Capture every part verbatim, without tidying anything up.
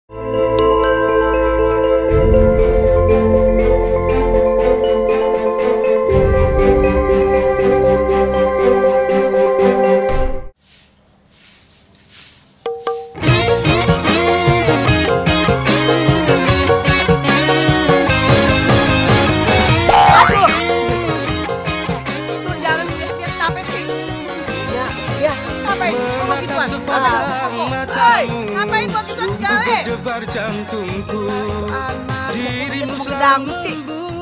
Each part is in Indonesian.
Ngapain buat itu segala? Debar jantungku, dirimu selalu sih.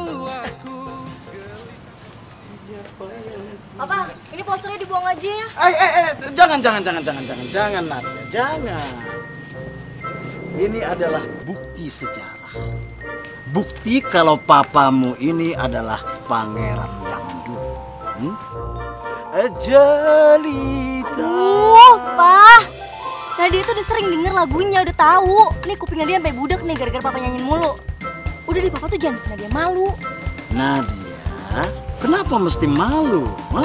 Apa? Ini posternya dibuang aja ya? Eh, eh, eh, jangan, jangan, jangan, jangan, jangan, jangan, Nadia, jangan. Ini adalah bukti sejarah. Bukti kalau papamu ini adalah pangeran dangdut. Hmm? Ajalita. Uh, Pak. Nadia tuh udah sering denger lagunya, udah tahu. Nih kupingnya dia sampai budak nih gara-gara papa nyanyiin mulu. Udah deh, papa tuh jangan bikin Nadia malu. Nadia, kenapa mesti malu? Hah?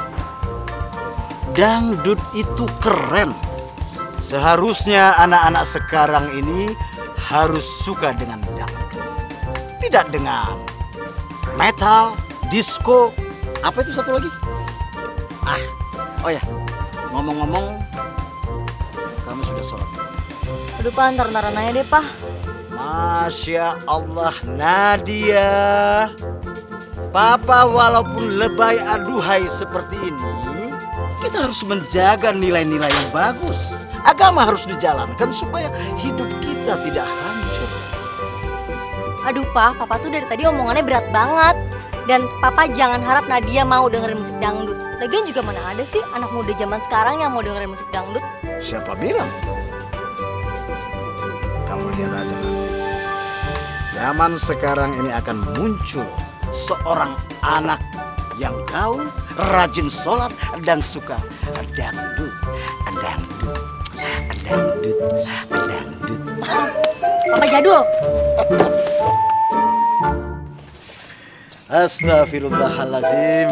Dangdut itu keren. Seharusnya anak-anak sekarang ini harus suka dengan dangdut. Tidak dengan metal, disco, apa itu satu lagi? Ah, oh ya, ngomong-ngomong, kamu sudah sholat? Aduh, Pak, ntar-ntaran aja deh, Pak. Masya Allah, Nadia. Papa walaupun lebay aduhai seperti ini, kita harus menjaga nilai-nilai yang bagus. Agama harus dijalankan supaya hidup kita tidak hancur. Aduh, Pak, Papa tuh dari tadi omongannya berat banget. Dan Papa jangan harap Nadia mau dengerin musik dangdut. Lagian juga mana ada sih anak muda zaman sekarang yang mau dengerin musik dangdut? Siapa bilang? Kamu lihat aja nanti. Zaman sekarang ini akan muncul seorang anak yang gaul, rajin sholat, dan suka dangdut, dangdut, dangdut, dangdut. Papa jadul. Astaghfirullahalazim.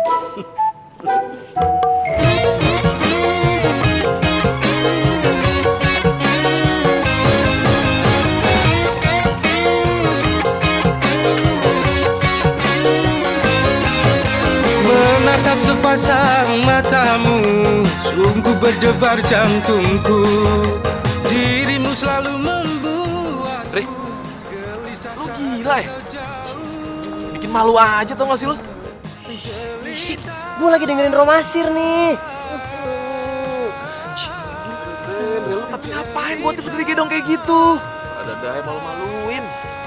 Menatap sepasang matamu, sungguh berdebar jantungku. Dirimu selalu membuat Re, lu gila ya? Bikin malu aja tau gak sih lu? Sik, gue lagi dengerin Romasir nih. Re, lu tapi ngapain buat tidur gedong kayak gitu? Ada daya malu-maluin.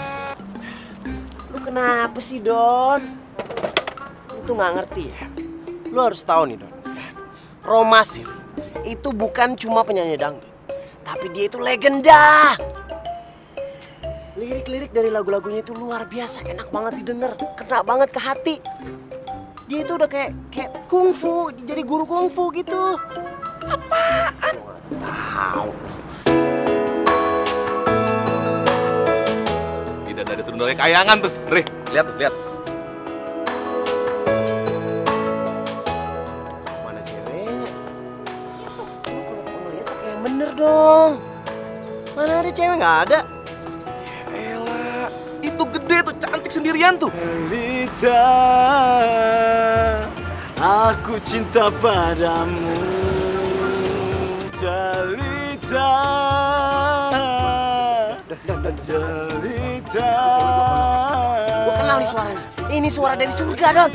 Lu kenapa sih, Don? Lu tuh gak ngerti ya? Lu harus tahu nih, Don. Romasir itu bukan cuma penyanyi dangdut, tapi dia itu legenda. Lirik-lirik dari lagu-lagunya itu luar biasa, enak banget didengar, kena banget ke hati. Dia itu udah kayak kayak kungfu, jadi guru kungfu gitu. Apaan? Tahu. Tidak dari turun dari kayangan tuh. Re, lihat tuh, lihat. Mana ceweknya? Itu, kalau ngeliat pakai yang bener dong. Mana ada cewek nggak ada? Itu gede tuh, cantik sendirian tuh. Lita, aku cinta padamu. Jalita, Jalita. Gue kenal nih suaranya. Ini suara dari surga, Don.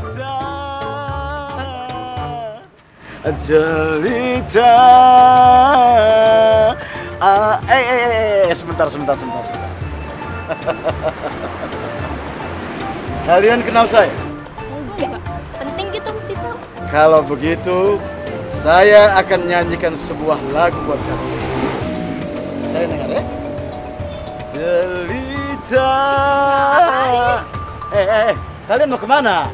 Jalita. Ah, eh, eh, eh, sebentar, sebentar, sebentar, sebentar. Kalian kenal saya? Enggak, penting gitu mesti tahu. Kalau begitu, saya akan nyanyikan sebuah lagu buat kalian. Kalian dengar ya? Jelita. Eh, eh, eh, kalian mau kemana?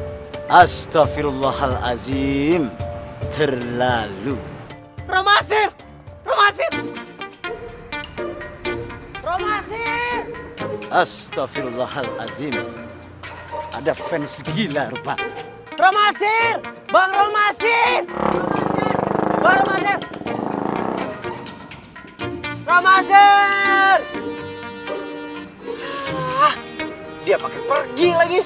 Astaghfirullahalazim. Terlalu. Romasir! Romasir! Romasir! Astaghfirullahalazim. Ada fans gila rupanya. Romasir! Bang Romasir! Bang Romasir! Romasir! Ah, dia pakai pergi lagi.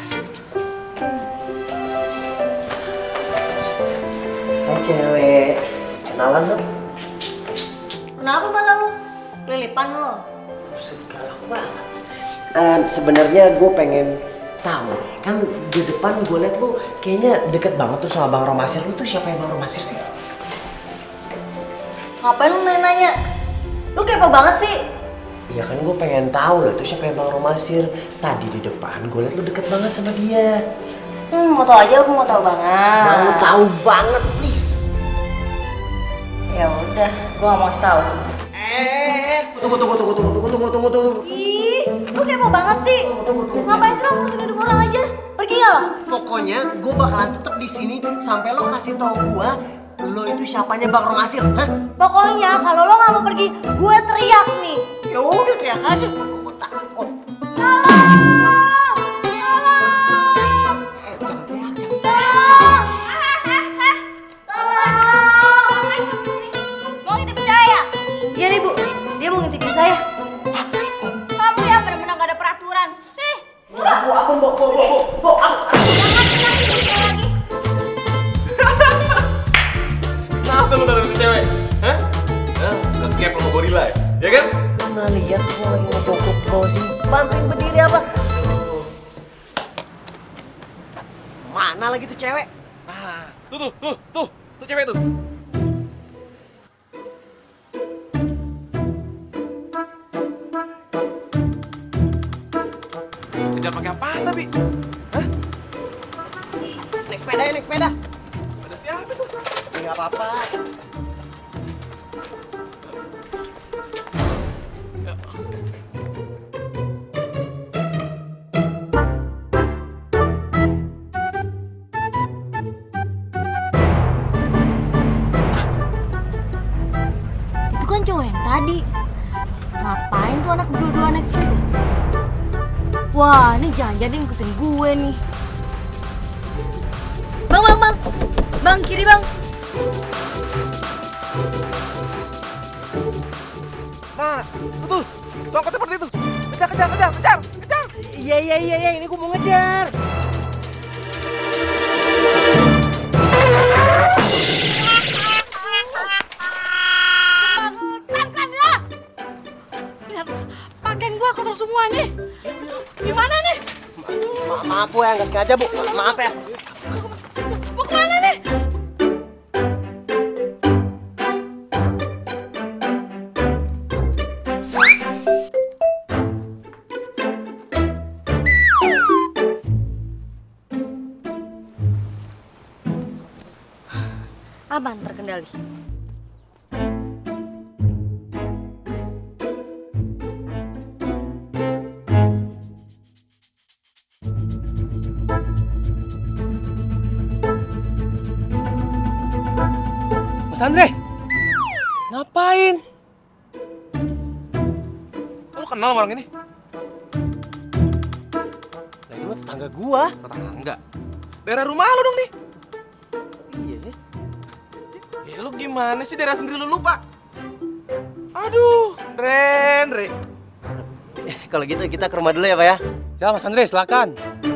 Hai cewek, kenalan dong. Kenapa mata lu? Kelilipan lo? Buset, galak banget. Um, Sebenarnya gue pengen tahu, kan di depan gue liat lu kayaknya deket banget tuh sama Bang Romasir. Lu tuh siapa yang Bang Romasir sih? Ngapain lu nanya? Lu kepo banget sih? Iya kan gue pengen tahu loh, itu siapa yang Bang Romasir. Tadi di depan gue liat lu deket banget sama dia. Hmm, mau tau aja, aku mau tau banget. Mau tahu banget, please. Ya udah, gua gak mau kasih tahu. Eh, tunggu tunggu tunggu tunggu tunggu tunggu tunggu tunggu. Ih, lu kepo banget sih. Tunggu tunggu tunggu. Ngapain sih lo ngurusin hidup orang aja? Pergi gak lo? Pokoknya gue bakalan tetap di sini sampai lo kasih tahu gue lo itu siapanya Bang Romasir, hah? Pokoknya kalau lo gak mau pergi, gue teriak nih. Ya udah teriak aja, gue takut. Eh, jangan teriak, jangan teriak. Mau ngintipin saya ya? Iya nih bu, dia mau ngintipin saya. Kamu ya benar-benar gak ada peraturan. Sih, udah. Bu, aku bu, bu, bu, bu, aku. Jangan ngintipin saya lagi. Kenapa lu taruh cewek? Hah? Hah? Kekep sama gorila ya? Ya kan? Mana lihat gue lagi ngejokok browsing, bantuin berdiri apa? Mana lagi tuh cewek? Nah, tuh tuh tuh tuh tuh cewek tuh. Kejar pakai apaan tapi? Hah? Naik sepeda ya, naik sepeda. Ada siapa tuh? Enggak apa-apa. Itu kan cowok yang tadi. Ngapain tuh anak berdua-dua naik sepeda? Wah, ini jangan-jangan dia ngikutin gue nih. Bang, bang, bang. Bang, kiri bang. Nah, tuh tuh, tuh angkot seperti itu. Kejar, kejar, kejar, kejar, kejar. Iya, iya, iya, iya, ini gue mau ngejar. Kebangutan kan lo? Lihat, pakaian gua kotor semua nih. Gimana nih? Ma maaf bu ya, nggak sengaja bu. Maaf ya. Mau kemana nih? Aman, terkendali. Mas Andre, ngapain? Lu kenal sama orang ini? Nah, ini mah tetangga gua. Tetangga. Daerah rumah lu dong nih. Iya. Ya lu gimana sih daerah sendiri lu lupa? Aduh, Ren, Ren. Kalau gitu kita ke rumah dulu ya, Pak ya. Ya, Mas Andre, silakan.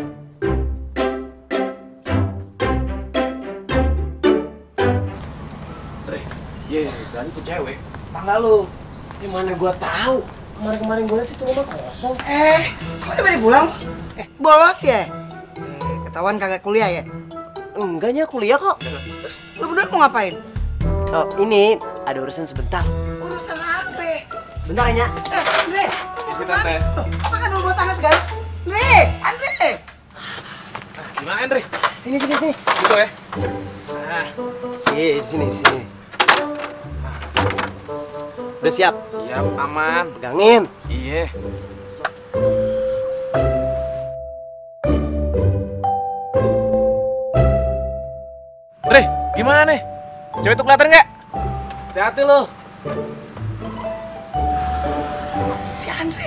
Andre, iya, berarti tuh cewek. Tangga lu. Gimana gua tahu? Kemarin-kemarin gua lihat situ rumah kosong. Eh, kok udah balik pulang? Eh, bolos ya? Eh, ketahuan kagak kuliah ya? Enggaknya kuliah kok. Terus lu berdua mau ngapain? Oh, ini ada urusan sebentar. Urusan apa? Bentar ya, Nya. Eh, Andre. Isi tante. Tuh, makan dulu bawa tangga segala. Andre, Andre. Gimana, Andre? Sini, sini, sini. Gitu ya? Nah, iya, di sini, di sini. Udah siap? Siap, aman. Pegangin. Iya. Andre, gimana nih? Cewek tuh kelihatan nggak? Hati-hati lo. Si Andre.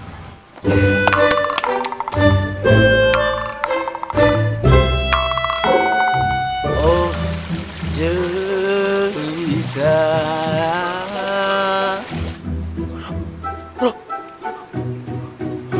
Oh, jelita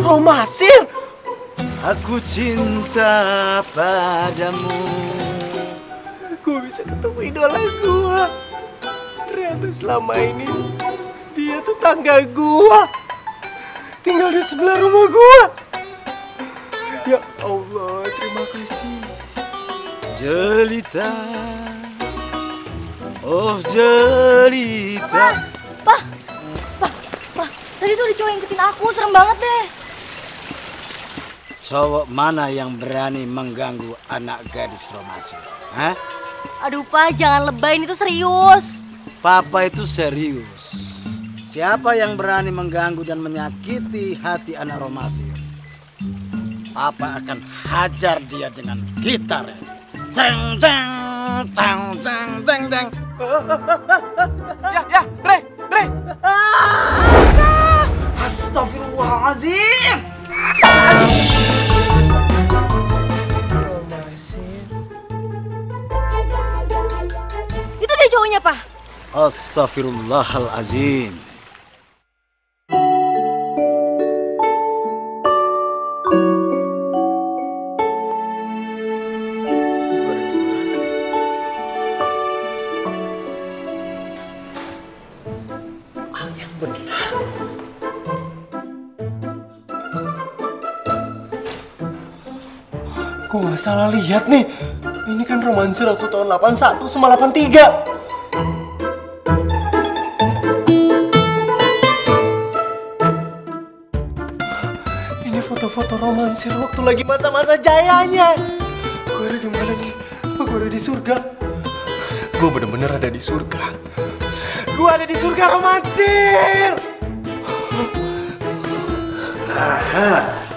Romasir! Aku cinta padamu. Gue bisa ketemu idola gue. Ternyata selama ini dia tetangga gue. Tinggal di sebelah rumah gue. Ya Allah, terima kasih. Jelita, oh jelita. Pak, pak, pak, tadi tuh ada cowok yang ngikutin aku, serem banget deh. Cowok mana yang berani mengganggu anak gadis Romasir? Hah? Aduh pak, jangan lebay, ini tuh serius. Papa itu serius. Siapa yang berani mengganggu dan menyakiti hati anak Romasir, Papa akan hajar dia dengan gitar. Ceng ceng ceng ceng ceng ceng. Ya, ya, Dre, Dre. Astagfirullahaladzim. Itu dia cowoknya, Pak. Astagfirullahalazim. Gue gak salah lihat nih. Ini kan romansir waktu tahun delapan satu sama delapan tiga. Ini foto-foto romansir waktu lagi masa-masa jayanya. Gue ada di mana nih? Apa gue ada di surga? Gue bener-bener ada di surga. Gue ada di surga romansir. Aha.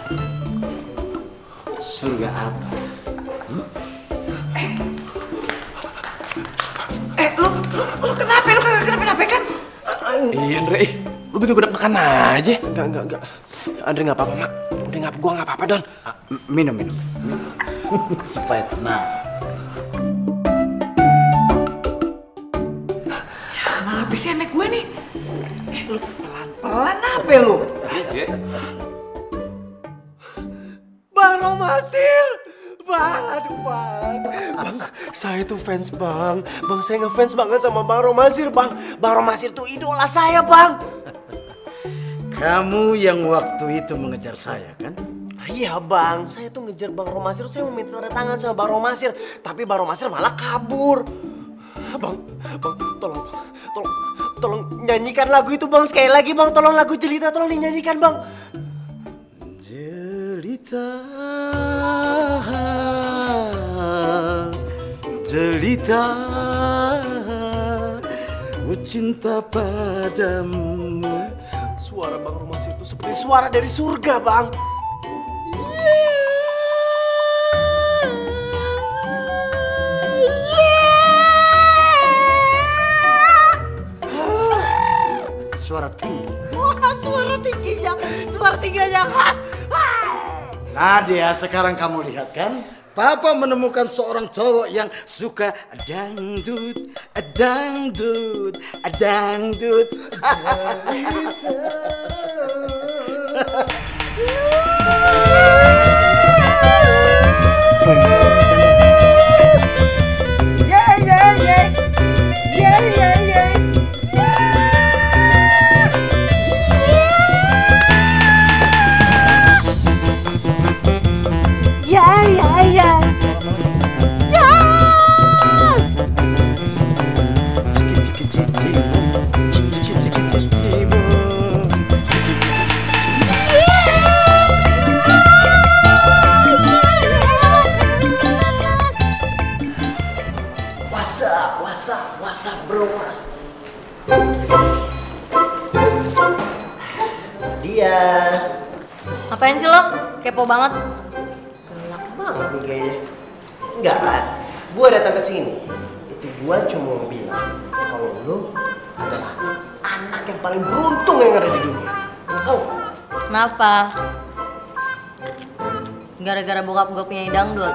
Surga apa? Hmm? Eh, eh, lu, lu, lu kenapa? Lu kagak kenapa-napa kan? Iya, Andre, ih, lu bikin gue deg-degan aja. Enggak, enggak, enggak. Andre nggak apa-apa, Mak. Udah nggak, gua nggak apa-apa, Don. Ah, minum, minum. Supaya tenang. Ya, kenapa sih anak gue nih? Eh, lu pelan-pelan apa lu? Bang Romasir! Bang, aduh Bang. Bang, saya tuh fans Bang. Bang, saya ngefans banget sama Bang Romasir, Bang. Bang Romasir tuh idola saya, Bang. Kamu yang waktu itu mengejar saya, kan? Iya, Bang. Saya tuh ngejar Bang Romasir. Saya mau minta tanda tangan sama Bang Romasir. Tapi Bang Romasir malah kabur. Bang, Bang, tolong, Bang. Tolong, tolong nyanyikan lagu itu, Bang. Sekali lagi, Bang. Tolong lagu Jelita, tolong dinyanyikan, Bang. Jelita, Jelita, ku cinta padamu. Suara Bang Romasir itu seperti suara dari surga, Bang. Suara tinggi. Wah, suara tingginya, suara tingginya yang khas. Nadia, sekarang kamu lihat kan? Papa menemukan seorang cowok yang suka dangdut, dangdut, dangdut. Yeah, yeah, yeah. Yeah, yeah, yeah. Ya, ya, ya. Ya. Ciki ciki cici, ciki ciki ciki cici, ciki ciki. What's up, what's up, what's up, bro, what's Dia. Ngapain sih lo? Kepo banget. Galak banget nih kayaknya. Enggak, gue datang ke sini itu gue cuma mau bilang kalau lo adalah anak yang paling beruntung yang ada di dunia. Oh, Kenapa? Gara-gara bokap gue punya dangdut.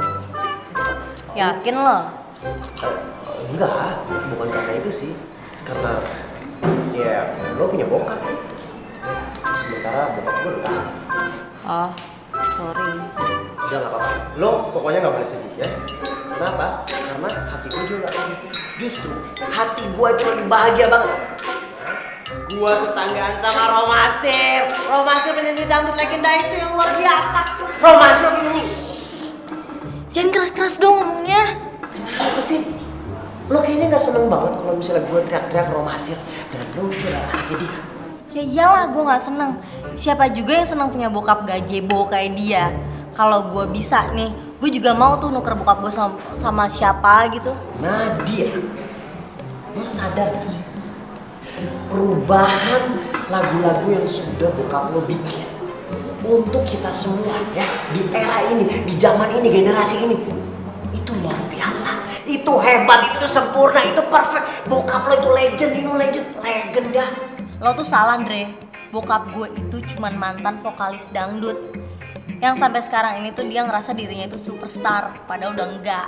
Yakin lo? enggak, bukan karena itu sih. Karena ya lo punya bokap. Sementara sementara bokap gue udah tahu. Oh, sorry. Udah gak apa-apa. Lo pokoknya gak boleh sedih ya. Kenapa? Karena hati gue juga gak sedih. Justru hati gue itu lagi bahagia banget. Gue tetanggaan sama Romasir. Romasir penyanyi dangdut legenda itu yang luar biasa. Romasir ini. Jangan keras-keras dong ngomongnya. Kenapa sih? Lo kayaknya gak seneng banget kalau misalnya gue teriak-teriak Romasir. Dan lo juga anaknya dia. Ya iyalah gue gak seneng. Siapa juga yang seneng punya bokap gazebo kayak dia. Kalau gue bisa nih, gue juga mau tuh nuker bokap gue sama, sama siapa gitu. Nadia, lo sadar gak sih? Perubahan lagu-lagu yang sudah bokap lo bikin untuk kita semua ya, di era ini, di zaman ini, generasi ini, itu luar biasa. Itu hebat, itu sempurna, itu perfect. Bokap lo itu legend, you know legend, legenda. Lo tuh salah, Andre. Bokap gue itu cuman mantan vokalis dangdut. Yang sampai sekarang ini tuh dia ngerasa dirinya itu superstar, padahal udah enggak.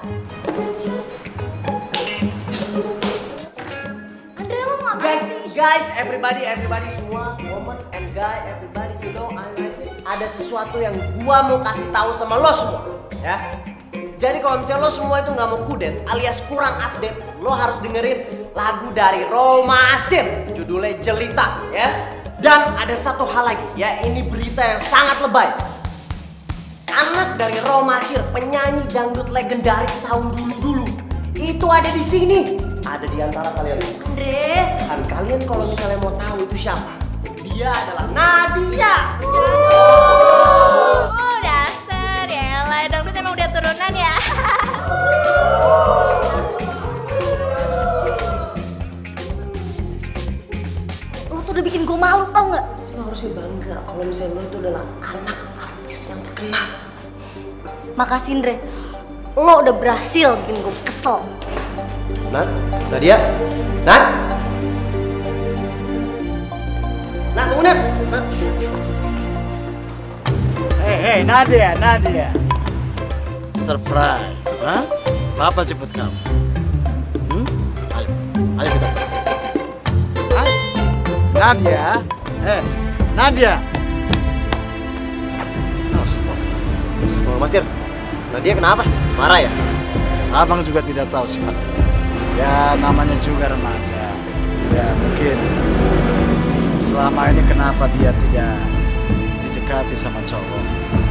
Andre, lo ngapain Guys, sih? guys, everybody, everybody semua, woman and guy, everybody, you know I like it. Ada sesuatu yang gua mau kasih tahu sama lo semua, ya. Jadi kalau misalnya lo semua itu nggak mau kudet, alias kurang update, lo harus dengerin lagu dari Romasir, judulnya Jelita, ya. Dan ada satu hal lagi, ya, ini berita yang sangat lebay. Anak dari Romasir, penyanyi dangdut legendaris tahun dulu-dulu, itu ada di sini. Ada di antara kalian. Andre. Dan kalian kalau misalnya mau tahu itu siapa, dia adalah Nadia. Oh dasar ya, lah dangdut emang udah turunan ya. Lo tuh udah bikin gue malu, tau gak? Lo harusnya bangga kalau misalnya lo itu adalah anak artis yang terkenal. Makasih, Andre. Lo udah berhasil bikin gue kesel. Nat, Nadia, Nat, Nat, tunggu Nat. Nat. Hei, hei, Nadia, Nadia. Surprise, ha? Papa jemput kamu. Hmm? Ayo, ayo kita. Ayo. Nadia, eh, Nadia. Astagfirullah. Oh, Masir, Nadia kenapa? Marah ya? Abang juga tidak tahu sifatnya. Ya, namanya juga remaja. Ya, mungkin selama ini kenapa dia tidak didekati sama cowok.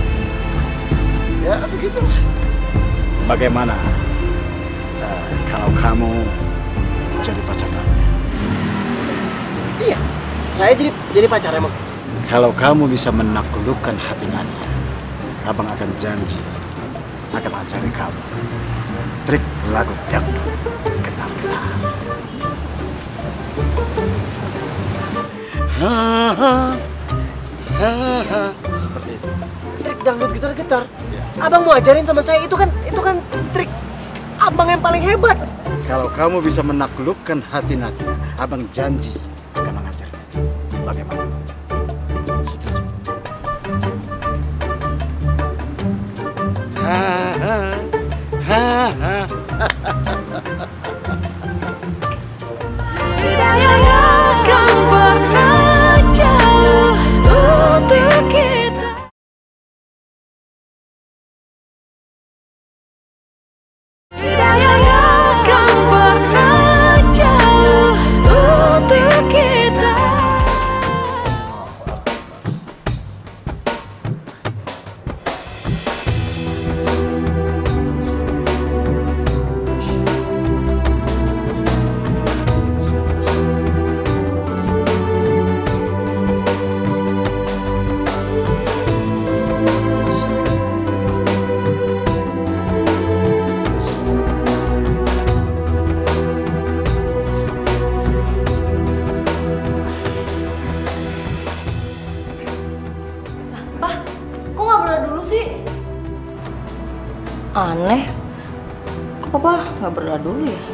Ya, begitulah. Bagaimana uh, kalau kamu jadi pacar Nadia? Iya, saya jadi jadi pacar emang. Kalau kamu bisa menaklukkan hati Nadia, abang akan janji akan ajari kamu trik lagu dangdut getar-getar. Seperti itu. Trik dangdut gitar-gitar. Abang mau ajarin sama saya, itu kan itu kan trik abang yang paling hebat. Kalau kamu bisa menaklukkan hati Nadia, abang janji akan mengajarnya. Bagaimana? Setuju? Ha ha ha ha. Hidayah akan pernah jauh untuk kita. Hidayah akan pernah jauh untuk kita. Pah, kok gak berdoa dulu sih? Aneh. Kok papa gak berdoa dulu ya?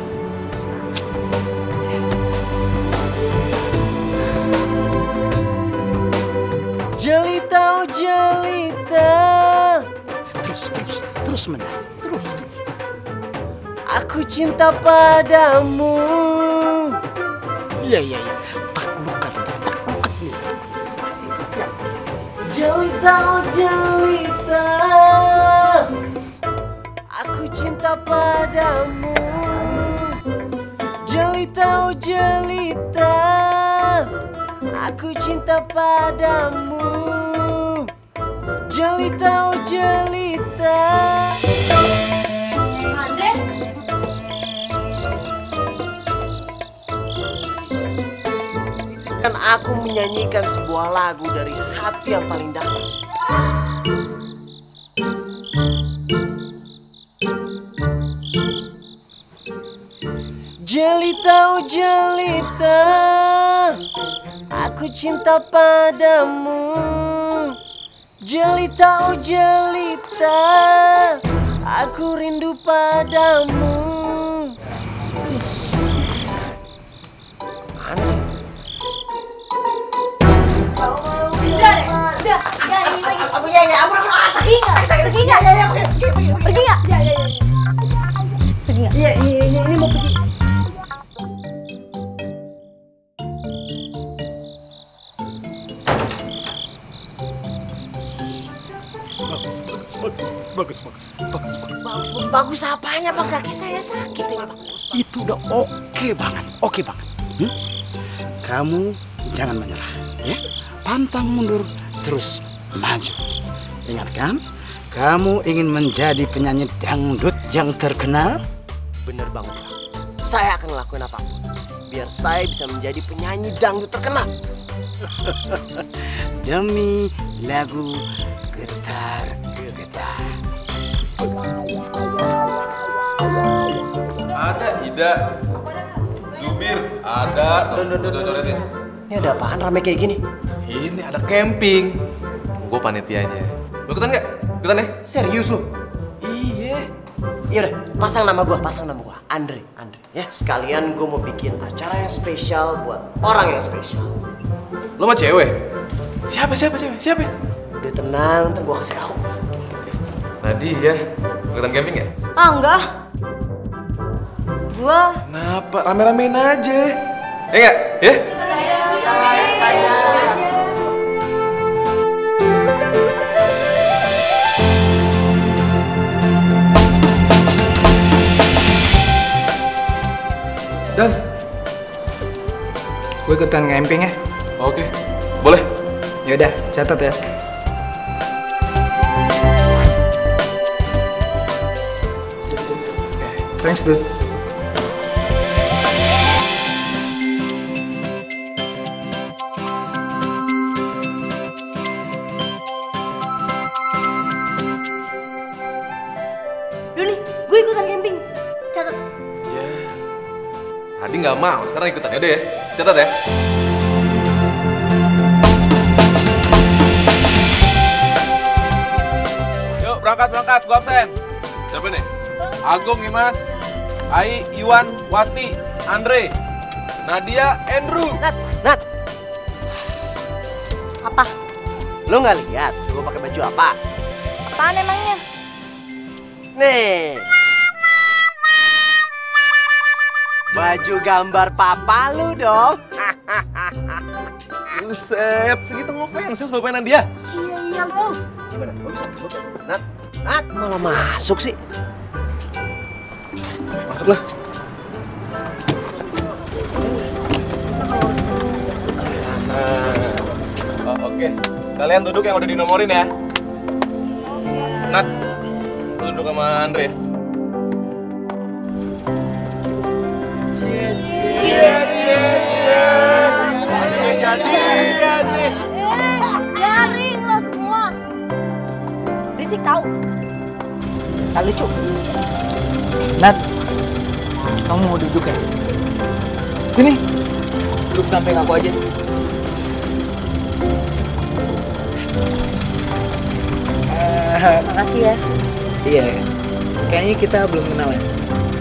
Jelita, oh jelita. Terus, terus, terus menyanyi. Terus, terus. Aku cinta padamu. Iya, iya, iya. Taklukkan dia, taklukkan dia. Jelita, oh jelita, aku cinta padamu. Jelita, oh jelita, aku cinta padamu. Jelita, oh jelita. Andre? Izinkan aku menyanyikan sebuah lagu dari hati yang paling dalam. Jelita, oh jelita, aku cinta padamu. Jelita, oh jelita, aku rindu padamu. Mana? Udah deh, udah, jangan ini lagi. Aku ya ya, aku pergi nggak? Pergi nggak? Ya ya, pergi, pergi, pergi nggak? Ya ya ya. Pergi nggak? Iya iya ini, ini mau pergi. Bagus, bagus, bagus, bagus. Bagus bagus bagus apanya Pak? Kaki saya sakit ini Pak. Itu udah oke banget, oke banget. Hmm? Kamu jangan menyerah, ya. Pantang mundur, terus maju. Ingat kan, kamu ingin menjadi penyanyi dangdut yang terkenal? Bener banget Pak. Saya akan ngelakuin apapun biar saya bisa menjadi penyanyi dangdut terkenal. Demi lagu Getar Getar. Ada Ida, Zubir, ada. Tuh, tuh, tuh, coretin. Ini ada apaan rame kayak gini? Ini ada camping. Gue panitianya. Lo ikutan nggak? Ikutan ya? Serius lu? Iya. Iya udah, pasang nama gua, pasang nama gua. Andre, Andre. Ya, sekalian gua mau bikin acara yang spesial buat orang yang spesial. Lo mah cewek? Siapa, siapa, cewek? Siapa? Udah tenang, ntar gua kasih tahu. Nadia, ikutan camping ya? Ah enggak. Gua Kenapa? Rame-ramein aja. Ya nggak? Ya? Don, gue ikutan camping ya. Oke, boleh. Yaudah, catat ya. Thanks, dude. Doni, gue ikutan camping. Catat. Ya. Adi nggak mau, sekarang ikutan. Yaudah ya, catat ya. Yuk, berangkat, berangkat. Gua absen. Siapa nih? Agung, Imas, Ai, Iwan, Wati, Andre, Nadia, Andrew. Nat, Nat, Apa? lu nggak lihat gua pakai baju apa? Apaan emangnya? Nih. Baju gambar papa lu dong. Buset, segitu ngefans sama mainan dia. Iya iya lu. Gimana? Bagus, bagus. Nat, Nat malah masuk sih. Masuklah. Nah, oh, oke. Kalian duduk yang udah dinomorin ya. Nat, lu duduk sama Andre. Garing lo semua. Berisik tahu. Tak lucu. Nat, kamu mau duduk ya? Sini, duduk samping aku aja. Uh, Makasih ya. iya, kayaknya kita belum kenal ya.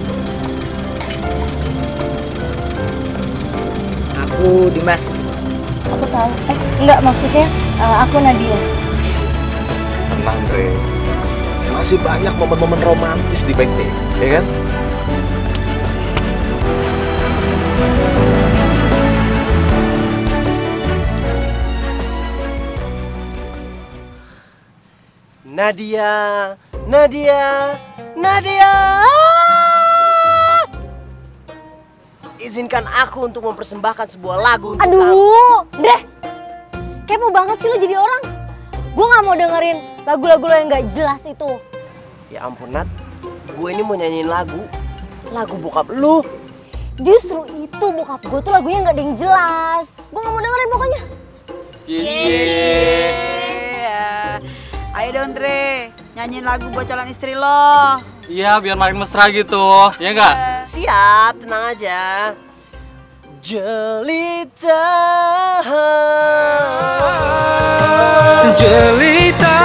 Aku Dimas. Aku tahu. Eh, enggak maksudnya eh, aku Nadia. Tenang, Dre. Masih banyak momen-momen romantis di back day, ya kan? Nadia, Nadia, Nadia. Izinkan aku untuk mempersembahkan sebuah lagu untuk kamu. Aduh, deh. Kepo banget sih lo jadi orang. Gue gak mau dengerin lagu-lagu lo yang gak jelas itu. Ya ampun Nat, gue ini mau nyanyiin lagu. Lagu bokap lu. Justru itu bokap gue tuh lagunya gak ada yang jelas. Gue gak mau dengerin pokoknya. Cie. Ayo dong Dre, nyanyiin lagu buat calon istri lo. Iya, biar makin mesra gitu. Ya enggak? Siap, tenang aja. Jelita, Jelita,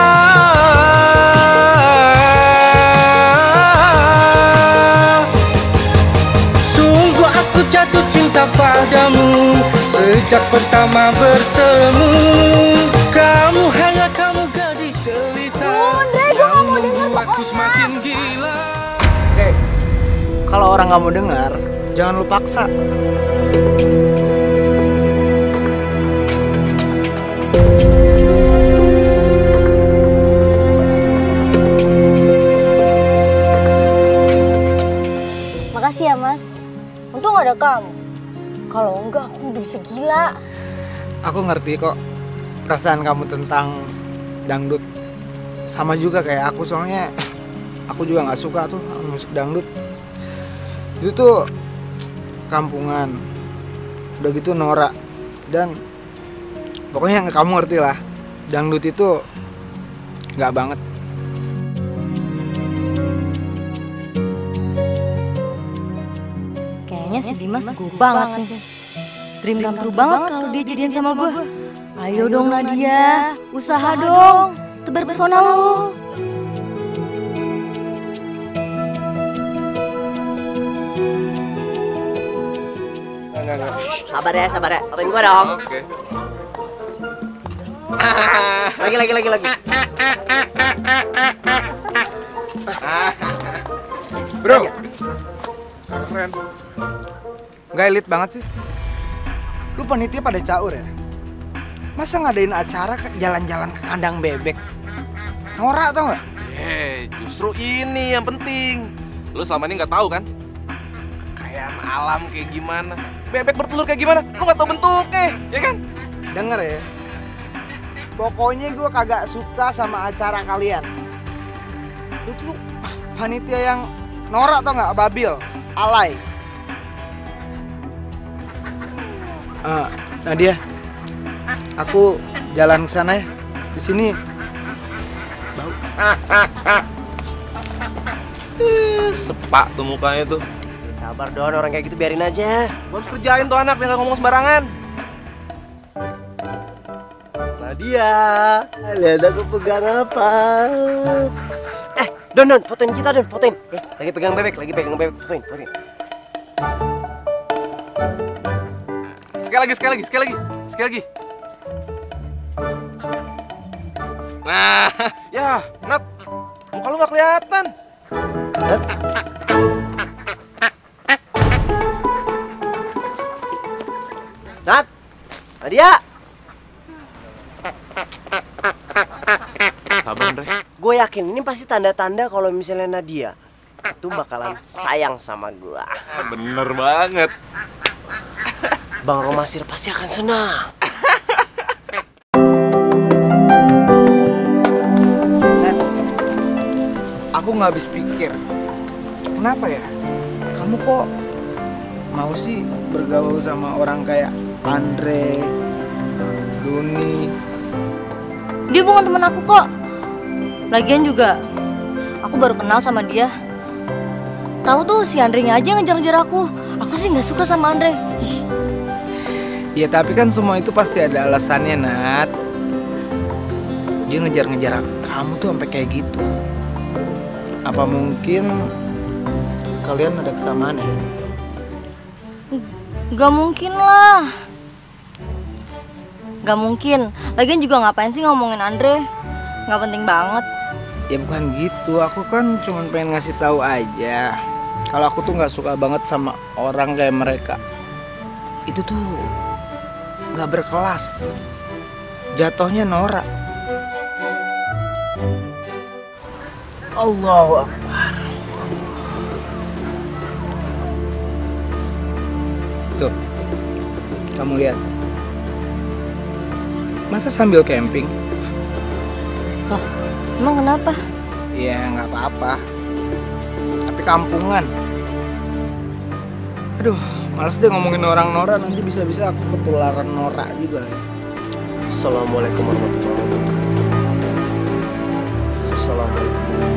sungguh aku jatuh cinta padamu sejak pertama bertemu. Kamu hanya kamu gadis jelita yang membuatku semakin gila. Oke, kalau orang nggak mau dengar, jangan lu paksa. Makasih ya mas. Untung ada kamu. Kalau enggak aku udah bisa gila. Aku ngerti kok perasaan kamu tentang dangdut. Sama juga kayak aku, soalnya aku juga nggak suka tuh musik dangdut. Itu tuh kampungan, udah gitu norak, dan pokoknya kamu ngerti lah, dangdut itu nggak banget. Kayaknya si Dimas gue banget nih. Dream come true banget kalau dia jadian sama gue. Ayo dong Nadia, usaha dong, tebar pesona lo. Enggak, enggak. Shh, sabar ya, sabar ya. Fotoin gua dong. Oke. Lagi, lagi, lagi, lagi. Bro, Keren. nggak elit banget sih. Lu panitia pada caur ya? Masa ngadain acara ke jalan-jalan ke kandang bebek? Norak tau nggak? Eh, justru ini yang penting. Lu selama ini nggak tahu kan? Kekayaan alam kayak gimana? Bebek bertelur kayak gimana? Lu nggak tahu bentuknya, ya kan? Denger ya. Pokoknya gue kagak suka sama acara kalian. Lu tuh panitia yang norak tau nggak? Babil, alay. Uh, Nadia, aku jalan ke sana ya. Di sini bau. Eh, sepak tuh mukanya tuh. Sabar Don, orang kayak gitu biarin aja. Gua harus kerjain tuh anak, biar nggak ngomong sembarangan. Nadia, lihat aku pegang apa? Eh, Don, Don, fotoin kita Don, fotoin. Eh, lagi pegang bebek, lagi pegang bebek, fotoin, fotoin. Sekali lagi, sekali lagi, sekali lagi, sekali lagi. Nah, ya, Nat, muka lu nggak kelihatan. Nat. Nat, Nadia. Sabar, Andre. Gue yakin ini pasti tanda-tanda kalau misalnya Nadia itu bakalan sayang sama gue. Bener banget. Bang Romasir pasti akan senang. Dan aku nggak habis pikir, kenapa ya? Kamu kok mau sih bergaul sama orang kayak Andre, Duni? Dia bukan temen aku kok. Lagian juga aku baru kenal sama dia. Tahu tuh si Andre-nya aja ngejar-ngejar aku. Aku sih nggak suka sama Andre. Ih. Ya tapi kan semua itu pasti ada alasannya, Nat. Dia ngejar-ngejar kamu tuh sampai kayak gitu. Apa mungkin kalian ada kesamaan ya? Gak mungkin lah. Gak mungkin. Lagian juga ngapain sih ngomongin Andre? Gak penting banget. Ya bukan gitu. Aku kan cuma pengen ngasih tahu aja. Kalau aku tuh nggak suka banget sama orang kayak mereka. Itu tuh nggak berkelas. Jatuhnya norak. Allahu Akbar. Tuh, kamu lihat. Masa sambil camping? Loh, emang kenapa? Ya nggak apa-apa. Tapi kampungan. Aduh, males deh ngomongin orang Nora, nanti bisa-bisa aku ketularan Nora juga. Assalamualaikum warahmatullahi wabarakatuh. Assalamualaikum.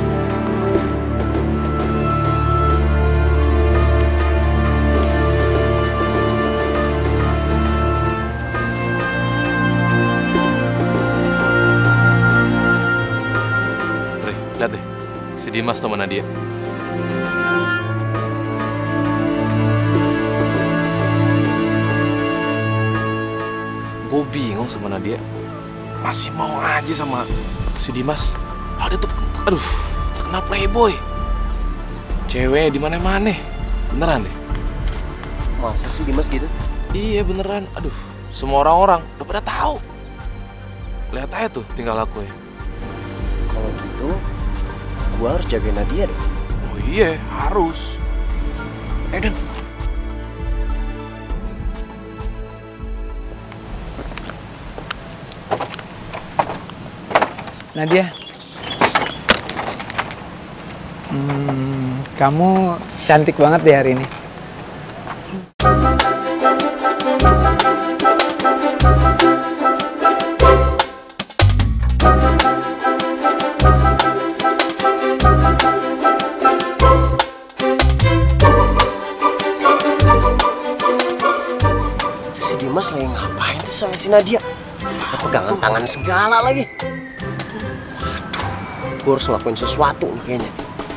Re, lihat deh, si Dimas sama Nadia. Gue bingung sama Nadia, masih mau aja sama si Dimas. Padahal dia tuh, aduh, terkenal playboy. Cewek di mana-mana, beneran deh. Masa sih Dimas gitu? Iya beneran, aduh, semua orang-orang udah pada tahu. Lihat aja tuh tinggal aku ya. Kalau gitu, gua harus jagain Nadia dong. Oh iya, harus. Eh, Dan. Nadia, hmm, kamu cantik banget deh hari ini. Itu si Dimas lagi ngapain tuh sama si Nadia? Apa pegangan tangan segala lagi? Gue harus ngelakuin sesuatu nih kayaknya.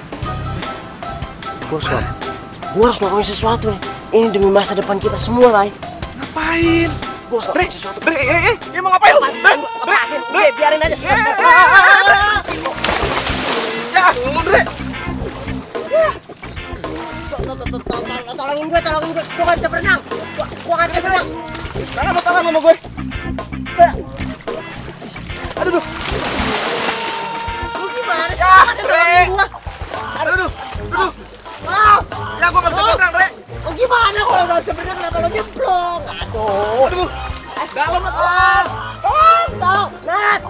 Gue harus ngelakuin, gue harus ngelakuin sesuatu nih. Ini demi masa depan kita semua, Rai. Ngapain? Gue harus ngelakuin sesuatu. Bre, eh, eh, eh, mau ngapain lu? Lepasin, lepasin. Bre, biarin aja. Ya, lu Bre. Tolongin gue, tolongin gue. Gue gak bisa berenang. Gue gak bisa berenang. Tangan lu, tangan lu sama gue. Aduh, aduh. Lu gimana sih? Ya, Ada Bre. tolongin gue. Aduh, aduh, aduh. Ah, Ya, gue gak bisa berenang, Bre. oh gimana kalau gak bisa berenang? Kenapa lo nyemplung? Aduh. Aduh, dalam lu. Ah, tolong, tolong. Nat.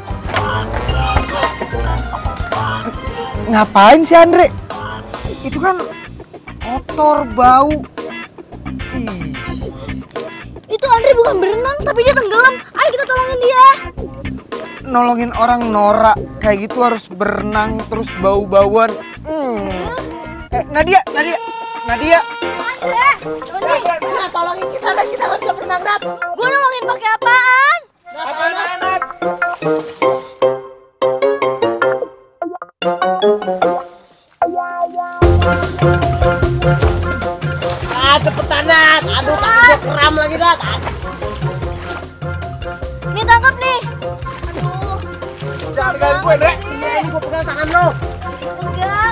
Ngapain sih Andre? Itu kan kotor, bau. Ih. Itu Andre bukan berenang, tapi dia tenggelam. Ayo kita tolongin dia. Nolongin orang Nora kayak gitu harus berenang terus bau-bauan. Hmm. Eh, Nadia, Nadia, Nadia. Andre, Doni, Nat, tolongin kita, Nat. Kita gak bisa berenang, Nat. gue nolongin pakai apaan? Apaan, Nat? Ah, cepetan, Nat. Aduh, kaki gue kram lagi, Nat. Ini tangkap nih. Aduh, Jangan pegang gue, Bre. Iya, ini gue pegang tangan lo. pegang.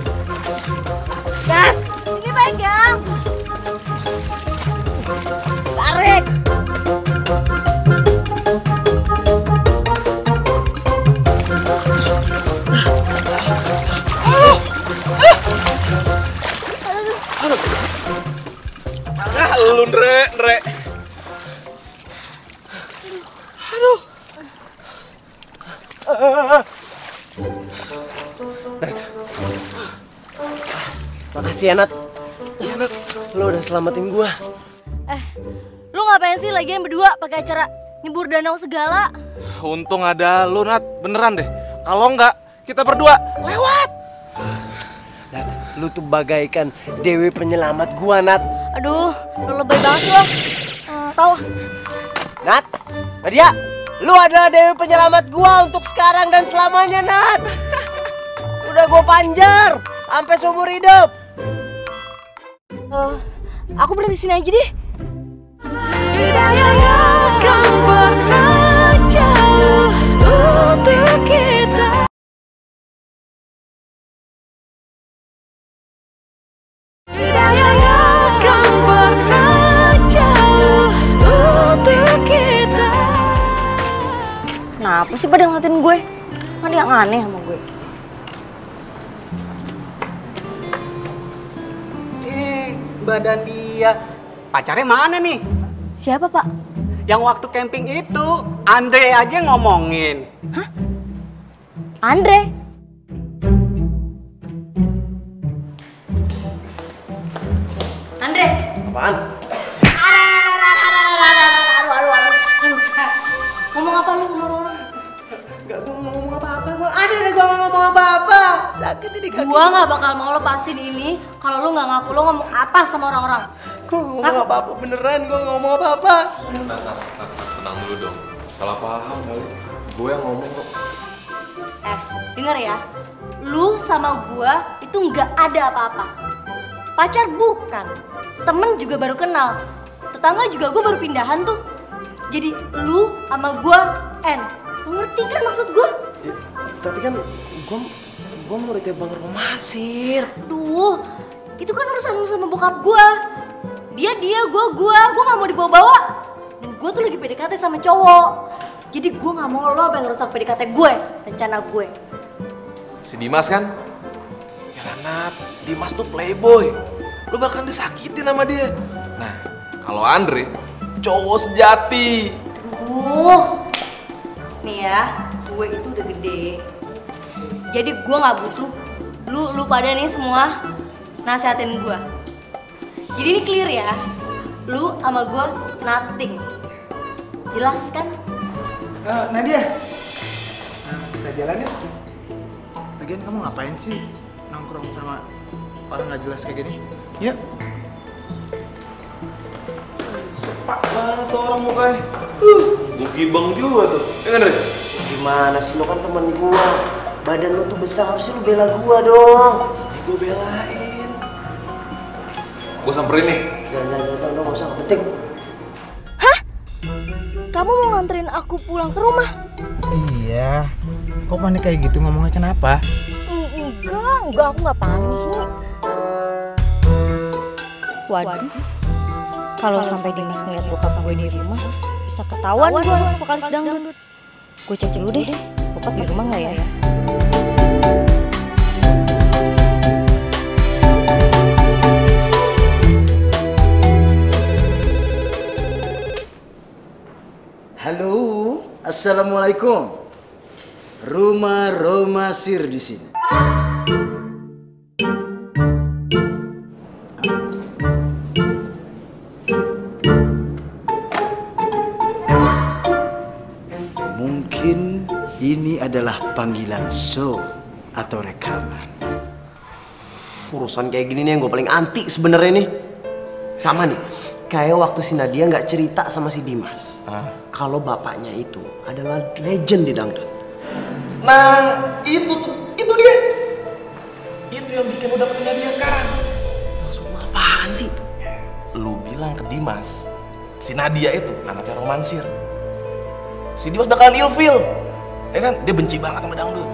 Gas, ini pegang. Tarik. Ah, lu Ndre, Ndre. Aduh. Makasih ya, Nat. Iya, Nat. Lo udah selamatin gua. Eh, lu ngapain sih lagian berdua pakai acara nyebur danau segala? Untung ada lu, Nat. Beneran deh. Kalau enggak, kita berdua lewat. Nat, lu tuh bagaikan dewi penyelamat gua, Nat. Aduh, lu lebay banget sih lo. Uh, tahu? Nat, Nadia, lu adalah dewi penyelamat gua untuk sekarang dan selamanya, Nat. Udah gua panjar sampai seumur hidup. Uh, aku berhenti sini aja deh. Kenapa sih pada ngeliatin gue? Kan dia aneh sama gue. badan dia. Pacarnya mana nih? Siapa, Pak? Yang waktu camping itu, Andre aja ngomongin. Hah? Andre? Andre? Apaan? Ngomong apa lu sama orang? Gak, gue mau ngomong apa-apa. Gue ada deh, gue mau ngomong apa-apa. Sakit ini kaki. Gua nggak bakal mau lepasin ini kalau lu nggak ngaku lu ngomong apa sama orang-orang. Gue ngomong apa-apa beneran, gue ngomong apa-apa. Nah, nah, nah, tenang dulu dong. Salah paham kali. Gue yang ngomong kok. Eh, denger ya. Lu sama gua itu nggak ada apa-apa. Pacar bukan. Temen juga baru kenal. Tetangga juga gua baru pindahan tuh. Jadi lu sama gua N. Lu ngerti kan maksud gua? Ya, tapi kan gue gue muridnya Bang Romasir. Tuh, itu kan urusan lu sama bokap gua. Dia dia, gua gua, gua nggak mau dibawa-bawa. Dan gua tuh lagi P D K T sama cowok. Jadi gua nggak mau lo yang ngerusak P D K T gue, rencana gue. Si Dimas kan? Ya Nat, Dimas tuh playboy. Lu bahkan disakitin sama dia. Nah, kalau Andre, cowok sejati. Uh, nih ya, gue itu udah gede. Jadi gue nggak butuh lu lu pada nih semua nasihatin gue. Jadi ini clear ya, lu sama gue nothing. Jelas kan? Uh, Nadia, nah, kita jalan yuk. Lagian kamu ngapain sih nongkrong sama orang nggak jelas kayak gini? Yuk. Sepak banget tuh orang mukanya. Tuh, buki bang juga tuh. Ya kan, Re? Gimana sih, lo kan temen gua. Badan lo tuh besar, harusnya lo bela gua dong. Ya, gue belain. Gue samperin nih. Jangan, jangan, jangan, jangan, gak usah, penting. Hah? Kamu mau nganterin aku pulang ke rumah? Iya. Kok panik kayak gitu ngomongnya kenapa? Enggak, enggak, aku nggak panik. Waduh, kalau sampai Dimas ngeliat bokap gue di rumah, bisa ketahuan gue vokalis dangdut. Gue cek dulu deh, bokap di rumah nggak ya? Halo, assalamualaikum. Rumah Romasir di sini. Mungkin ini adalah panggilan show atau rekaman. Urusan kayak gini nih yang gue paling anti sebenarnya nih. Sama nih, kayak waktu si Nadia nggak cerita sama si Dimas. Ah. Kalau bapaknya itu adalah legend di dangdut. Nah, itu tuh, itu dia. Itu yang bikin lu dapetin Nadia sekarang. Maksud lu apaan sih? Lu bilang ke Dimas, si Nadia itu anaknya Romansir. Si Dimas bakalan ilfil. Ya kan? Dia benci banget sama dangdut.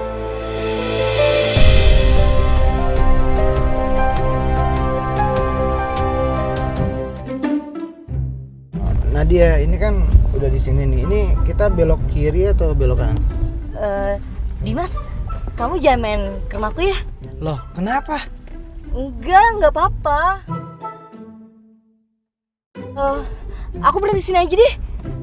Nadia, ini kan udah di sini nih. Ini kita belok kiri atau belok kanan? Uh, Dimas, kamu jangan main ke rumahku ya? Loh, kenapa? Enggak, enggak apa-apa. Uh, aku berhenti sini aja deh.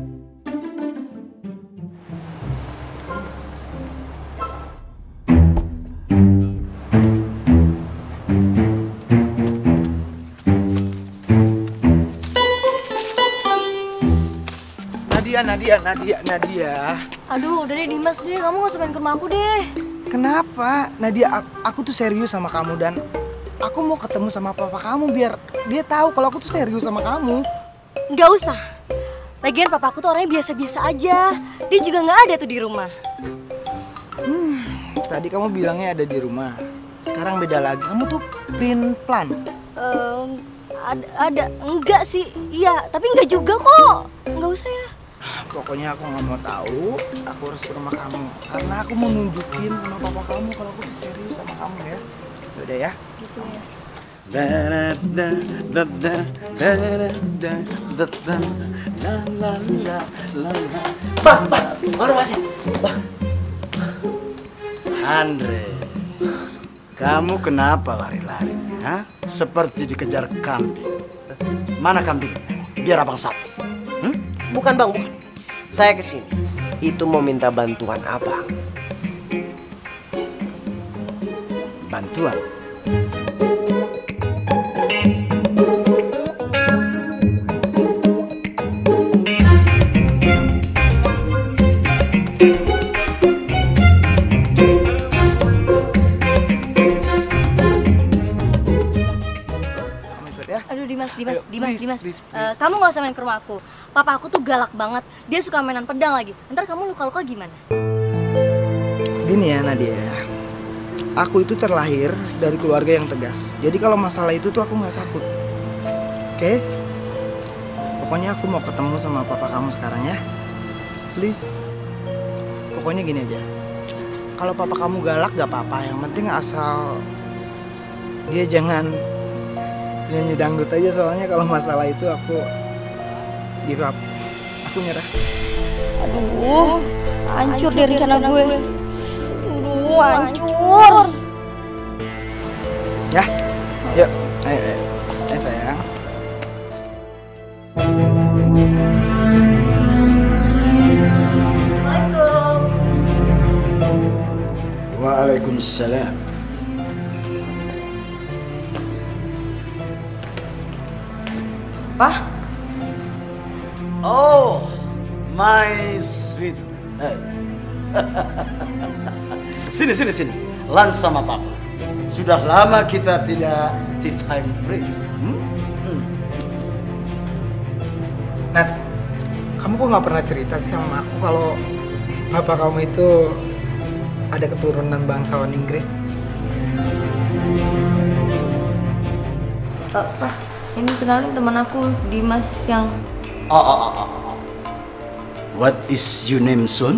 Nadia, Nadia, Nadia, Nadia. Aduh, udah deh Dimas deh, kamu gak usah main ke rumah aku deh. Kenapa? Nadia, aku, aku tuh serius sama kamu dan aku mau ketemu sama papa kamu biar dia tahu kalau aku tuh serius sama kamu. Nggak usah. Lagian papa aku tuh orangnya biasa-biasa aja. Dia juga nggak ada tuh di rumah. Hmm, tadi kamu bilangnya ada di rumah. Sekarang beda lagi. Kamu tuh print plan. Uh, ada, ada, enggak sih. Iya, tapi enggak juga kok. Nggak usah ya. Pokoknya aku nggak mau tahu. Aku harus ke rumah kamu karena aku mau nunjukin sama papa kamu kalau aku tuh serius sama kamu ya. Udah ya. Gitu ya. Da da da da da da da da da la la la la la. Bah, bah, baru masih. Bah. Andre, kamu kenapa lari-lari? Hah? Seperti dikejar kambing. Mana kambingnya? Biar abang sapu. Hmm? Bukan bang, bukan. Saya kesini itu mau minta bantuan abang. Bantuan? Aduh Dimas, Dimas, Ayo, Dimas, please, Dimas. please, Eh, please. kamu gak usah main ke rumah aku. Papa aku tuh galak banget. Dia suka mainan pedang lagi. Ntar kamu luka-luka gimana? Gini ya Nadia, aku itu terlahir dari keluarga yang tegas. Jadi kalau masalah itu tuh aku nggak takut. Oke? Pokoknya aku mau ketemu sama papa kamu sekarang ya. Please. Pokoknya gini aja. Kalau papa kamu galak gak apa-apa. Yang penting asal dia jangan nyanyi dangdut aja. Soalnya kalau masalah itu aku give up. Aku nyerah. Aduh, hancur deh rencana gue. Aduh, hancur. Ya, yuk, ayo, ayo, ayo sayang. Assalamualaikum. Waalaikumsalam. Pak? Oh, my sweet head. Sini, sini, sini. Lan sama papa. Sudah lama kita tidak tea time break. Hmm? Hmm. Nat, kamu kok nggak pernah cerita sih sama aku kalau papa kamu itu ada keturunan bangsawan Inggris? Pak, ini kenalin teman aku, Dimas yang... Oh, oh, oh, oh. What is your name, son?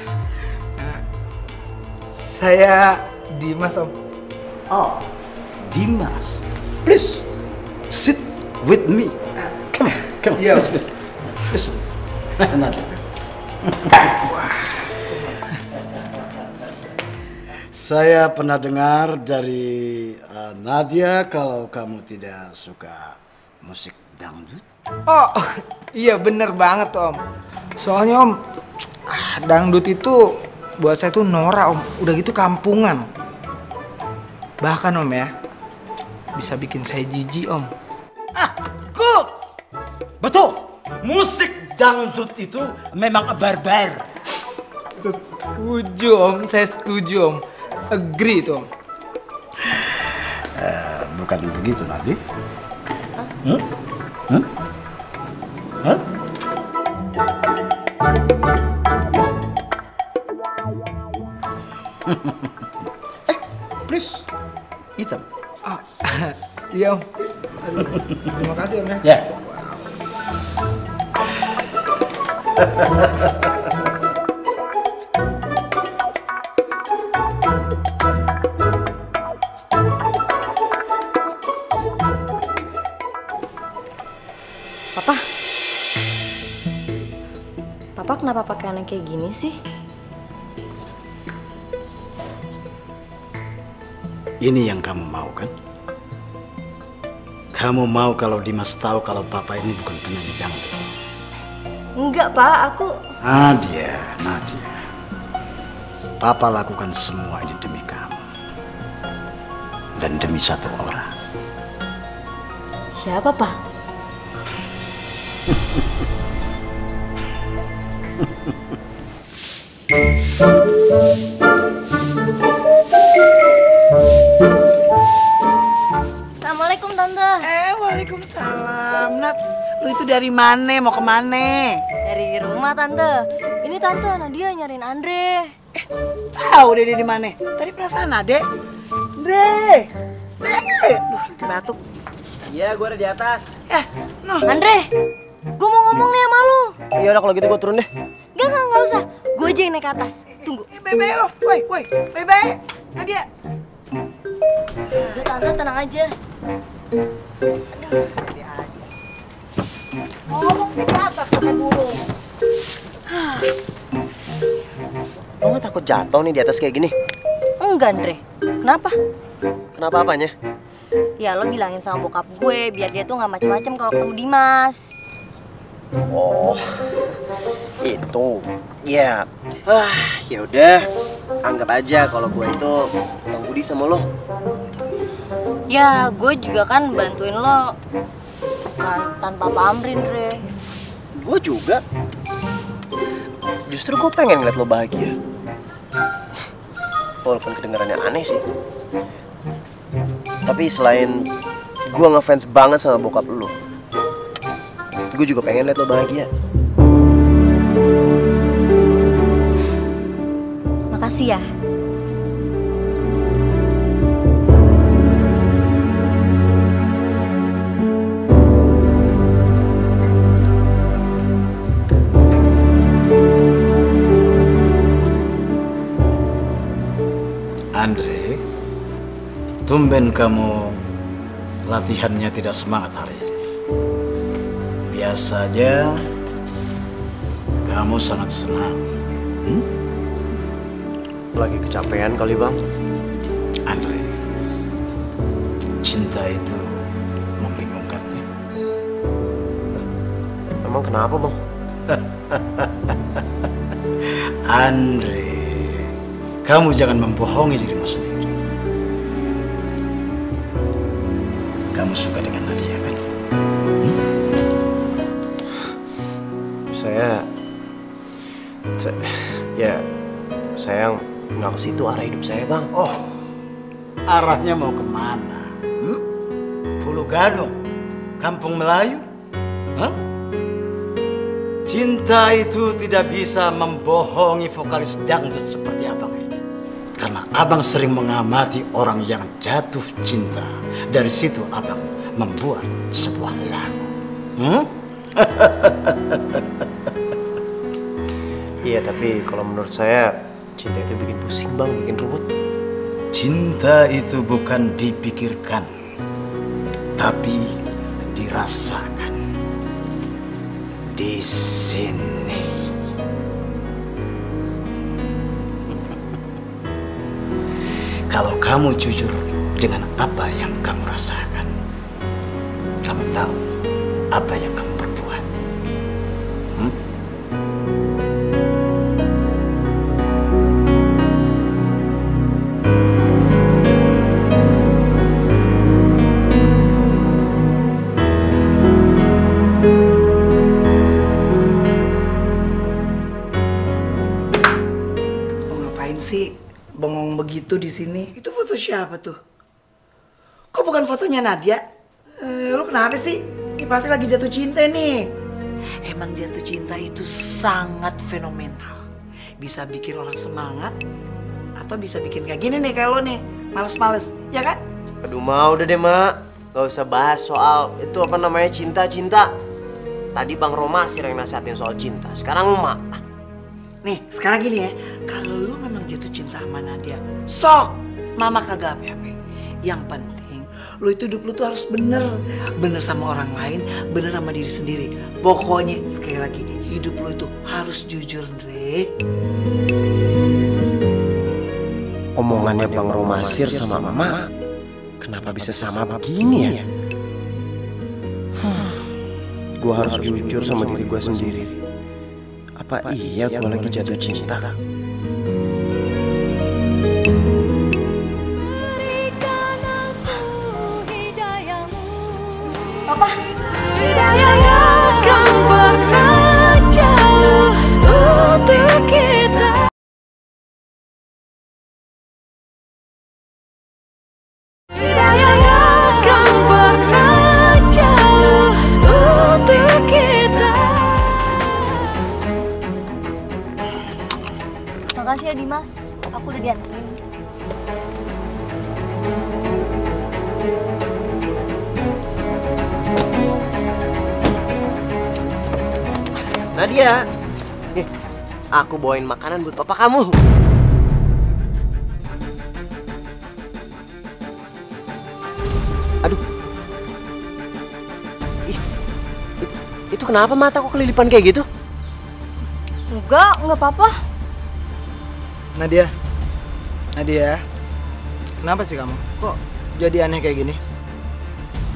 Saya Dimas, Om. Oh, Dimas. Please, sit with me. Come on, come on. Yo. Please, please. Please. Nanti. Saya pernah dengar dari uh, Nadia kalau kamu tidak suka musik dangdut. Oh, iya bener banget Om. Soalnya Om, ah, dangdut itu buat saya tuh norak Om. Udah gitu kampungan. Bahkan Om ya, bisa bikin saya jijik Om. Ah, good. Betul. Musik dangdut itu memang barbar. Setuju Om, saya setuju Om. Agree itu Om. Uh, bukan begitu Nadia. Hmm? Hmm? Hah? Eh, please, hitam. Ah, iya Om. Aduh, terima kasih Om ya. Ya. Papa? Papa kenapa pakaiannya kayak gini sih? Ini yang kamu mau kan? Kamu mau kalau Dimas tahu kalau papa ini bukan penyanyi dangdut? Enggak, Pak. Aku... Nadia, Nadia. Papa lakukan semua ini demi kamu. Dan demi satu orang. Siapa, Pak? Assalamualaikum Tante. Eh, waalaikumsalam. Nat, lu itu dari mana? Mau kemana? Dari rumah Tante. Ini Tante Nadia nyariin Andre. Eh, tahu Dede di mana? Tadi perasaan Ade. Dre. Dre. Duh, lagi batuk. Iya, gue ada di atas. Eh, noh. Andre, gue mau ngomong nih sama lu. Ya udah kalau gitu gue turun deh. Gak, gak, gak usah. Gue aja yang naik ke atas. Tunggu. Eh, Bebe lo. Woi, woi. Bebe. Nadia. Udah Tante, tenang aja. Ngomong sih di atas pakai burung. Lo gak takut jatuh nih di atas kayak gini? Enggak, Andre. Kenapa? Kenapa apanya? Ya lo bilangin sama bokap gue biar dia tuh nggak macem-macem kalau ketemu Dimas. Oh, itu. Ya, ah, ya udah. Anggap aja kalau gue itu Bang Budi sama lo. Ya, gue juga kan bantuin lo bukan tanpa pamrih, Dre. Gue juga. Justru gue pengen ngeliat lo bahagia. Walaupun kedengarannya aneh sih. Tapi selain gue ngefans banget sama bokap lo, gue juga pengen liat lo bahagia. Makasih ya. Andre, tumben kamu latihannya tidak semangat hari ini. Biasa aja, kamu sangat senang. Hmm? Lagi kecapean kali bang. Andre, cinta itu membingungkannya. Emang kenapa bang? Andre, kamu jangan membohongi dirimu sendiri. Kamu suka dengan Nadia kan? Hmm? Saya, saya, ya, saya nggak ke situ arah hidup saya bang. Oh, arahnya mau kemana? Hmm? Pulau Gadung, Kampung Melayu? Hah? Cinta itu tidak bisa membohongi vokalis dangdut seperti abang ini. Karena abang sering mengamati orang yang jatuh cinta. Dari situ abang membuat sebuah lagu. Hmm? Iya, tapi kalau menurut saya cinta itu bikin pusing bang, bikin ruwet. Cinta itu bukan dipikirkan, tapi dirasakan. Di sini. Kalau kamu jujur dengan apa yang kamu rasakan, kamu tahu apa yang kamu perbuat. Hmm? Sih bengong begitu di sini. Itu foto siapa tuh? Kok bukan fotonya Nadia? Eh, lu kenapa sih? Ini pasti lagi jatuh cinta nih. Emang jatuh cinta itu sangat fenomenal. Bisa bikin orang semangat atau bisa bikin kayak gini nih kayak lo nih, males-males, ya kan? Aduh ma, udah deh ma, gak usah bahas soal itu apa namanya cinta-cinta. Tadi Bang Roma sih yang nasihatin soal cinta. Sekarang ma. Nih, sekarang gini ya, kalau lu memang jatuh cinta sama Nadia, sok, mama kagak apa-apa. Yang penting, lu itu hidup lu tuh harus bener. Bener sama orang lain, bener sama diri sendiri. Pokoknya, sekali lagi, hidup lu itu harus jujur, Andre. Omongannya Bang Romasir sama mama, kenapa bisa sama begini ya? Gue harus jujur sama diri gue sendiri. Apa iya gue lagi jatuh cinta? Papa. Hidayah akan pernah jauh untuk kita. Hidayah akan pernah jauh untuk kita. Makasih ya Dimas, aku udah dianterin. Nadia, nih, aku bawain makanan buat papa kamu. Aduh, Ih, itu, itu kenapa mataku kelilipan kayak gitu? Enggak, enggak apa-apa. Nadia, Nadia, kenapa sih kamu? Kok jadi aneh kayak gini?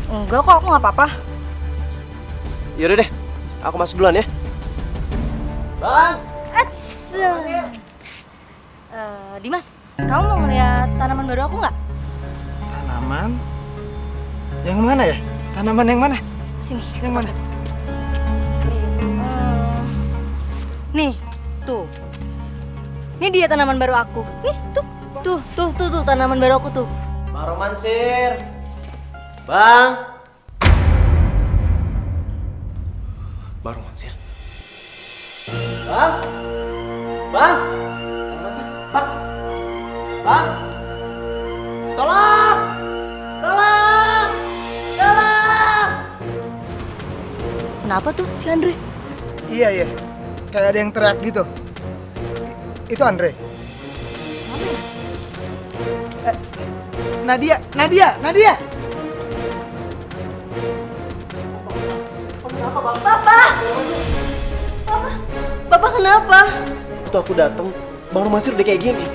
Enggak kok, aku nggak apa-apa. Yaudah deh, aku masuk duluan ya. Bang! Eh, Dimas, kamu mau ngeliat tanaman baru aku nggak? Tanaman? Yang mana ya? Tanaman yang mana? Sini. Yang mana? Nih, tuh. Ini dia tanaman baru aku. Nih, tuh. Tuh, tuh, tuh, tuh tanaman baru aku tuh. Bang Romansir! Bang! Baru Mansir. Bang! Bang! Bang Romansir! Bang! Bang! Tolong! Tolong! Tolong! Kenapa tuh si Andre? Iya, iya. Kayak ada yang teriak gitu. Itu Andre. Eh, Nadia, Nadia, Nadia! Bapak! Bapak! Bapak kenapa? Waktu aku datang, Bang Romansir udah kayak gini.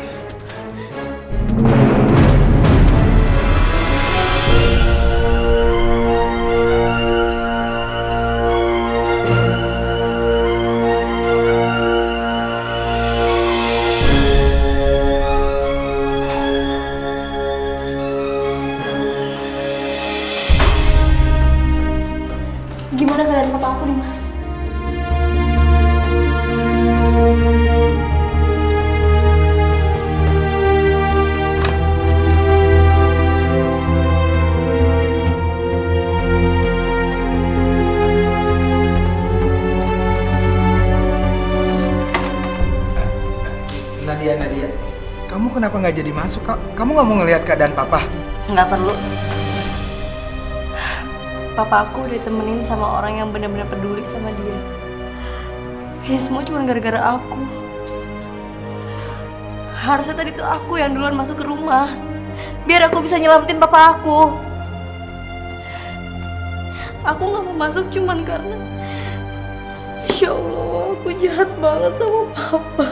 Gimana keadaan papa aku nih, Mas? Nadia, Nadia. Kamu kenapa nggak jadi masuk? Ka- Kamu nggak mau ngelihat keadaan papa? Nggak perlu. Papa aku ditemenin sama orang yang benar-benar peduli sama dia. Ini semua cuma gara-gara aku. Harusnya tadi tuh aku yang duluan masuk ke rumah. Biar aku bisa nyelamatin papa aku. Aku nggak mau masuk cuman karena... Insya Allah, aku jahat banget sama papa.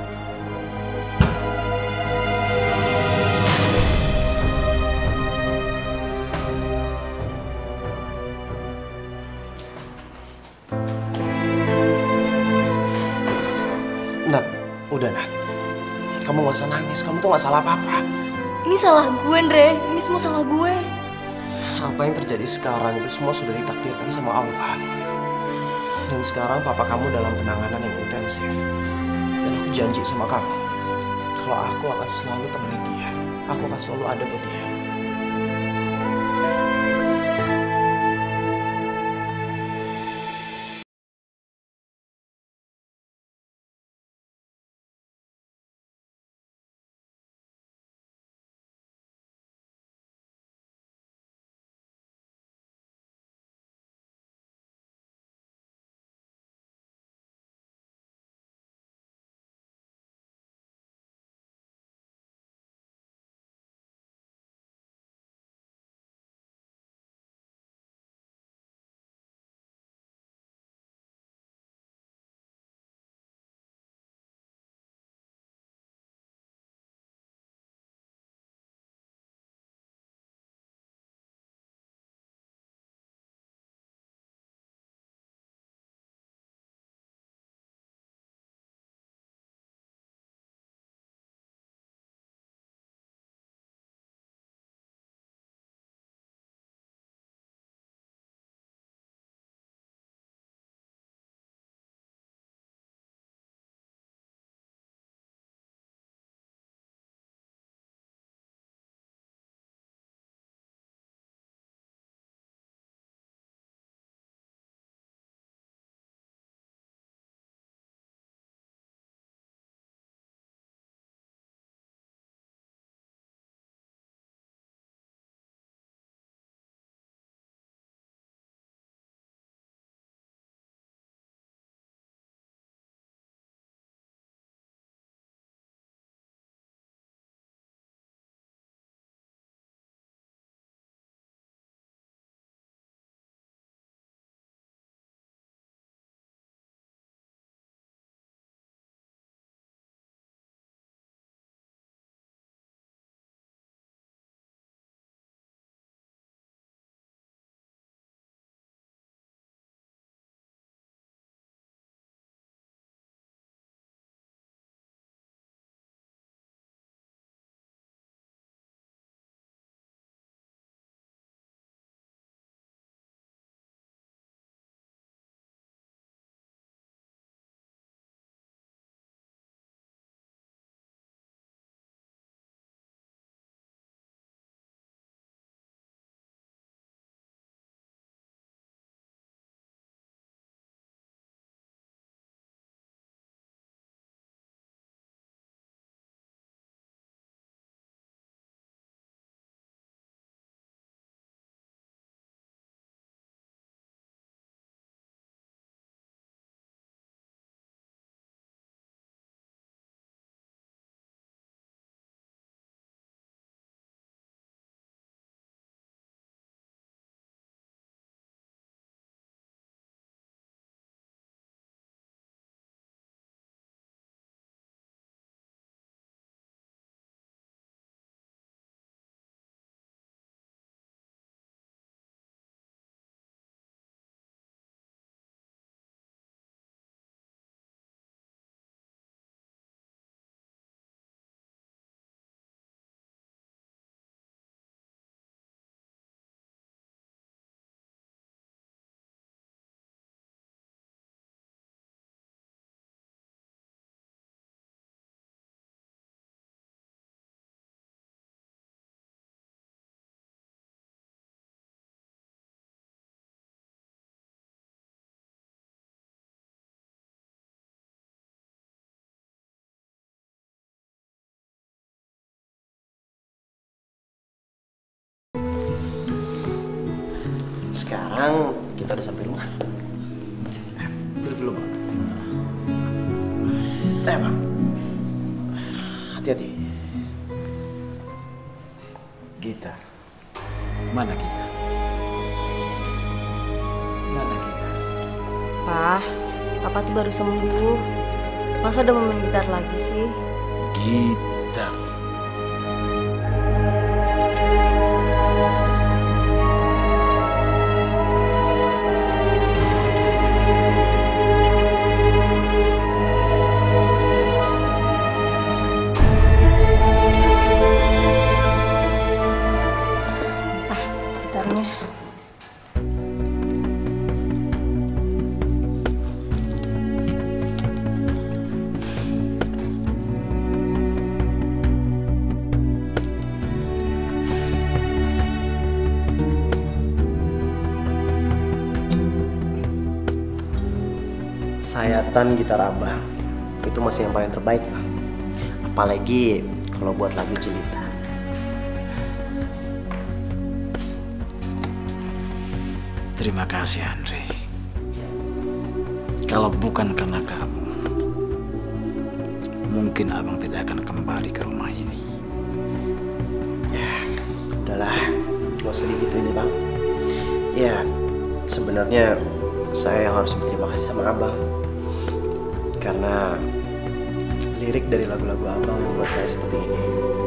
Nat, udah Nat. Kamu gak usah nangis, kamu tuh gak salah apa-apa. Ini salah gue, Andre. Ini semua salah gue. Apa yang terjadi sekarang itu semua sudah ditakdirkan sama Allah. Dan sekarang papa kamu dalam penanganan yang intensif. Dan aku janji sama kamu, kalau aku akan selalu temenin dia. Aku akan selalu ada buat dia. Sekarang kita udah sampai rumah. Duduk dulu, Bang. Eh, Bang. Hati-hati. Gitar. Mana gitar? Mana gitar? Pak, Papa tuh baru sembuh. Masa udah mau main gitar lagi sih? Gitar. Sayatan gitar Abah itu masih yang paling terbaik, Bang. Apalagi kalau buat lagu jelita. Terima kasih, Andre. Kalau bukan karena kamu, mungkin abang tidak akan kembali ke rumah ini. Ya, udahlah, gak usah digituin ya, Bang. Ya, sebenarnya saya yang harus berterima kasih sama abang. Karena lirik dari lagu-lagu abang membuat saya seperti ini.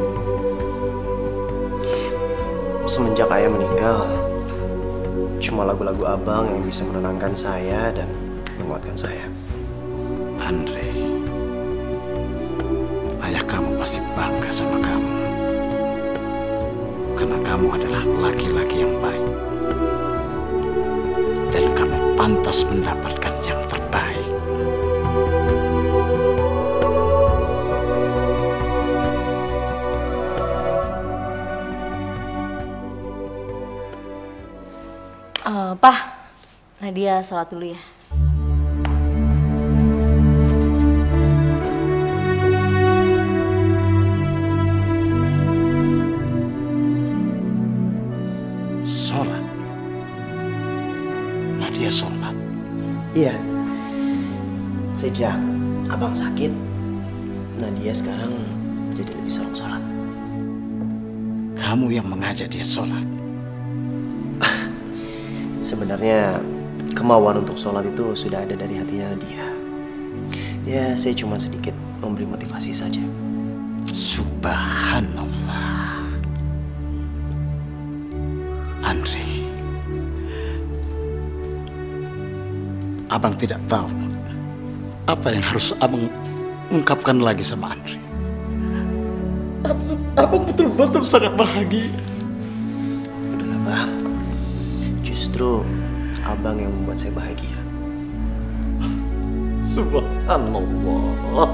Semenjak ayah meninggal, cuma lagu-lagu abang yang bisa menenangkan saya dan menguatkan saya. Andre, ayah kamu pasti bangga sama kamu. Karena kamu adalah laki-laki yang baik. Dan kamu pantas mendapatkan yang terbaik. Uh, Pak, Nadia sholat dulu ya. Sholat? Nadia sholat? Iya. Sejak abang sakit, Nadia sekarang jadi lebih sering sholat. Kamu yang mengajak dia sholat? Sebenarnya kemauan untuk sholat itu sudah ada dari hatinya dia. Ya, saya cuma sedikit memberi motivasi saja. Subhanallah. Andre, abang tidak tahu apa yang harus abang ungkapkan lagi sama Andre. Abang, abang betul-betul sangat bahagia. Udahlah, Bang. Justru abang yang membuat saya bahagia. Subhanallah.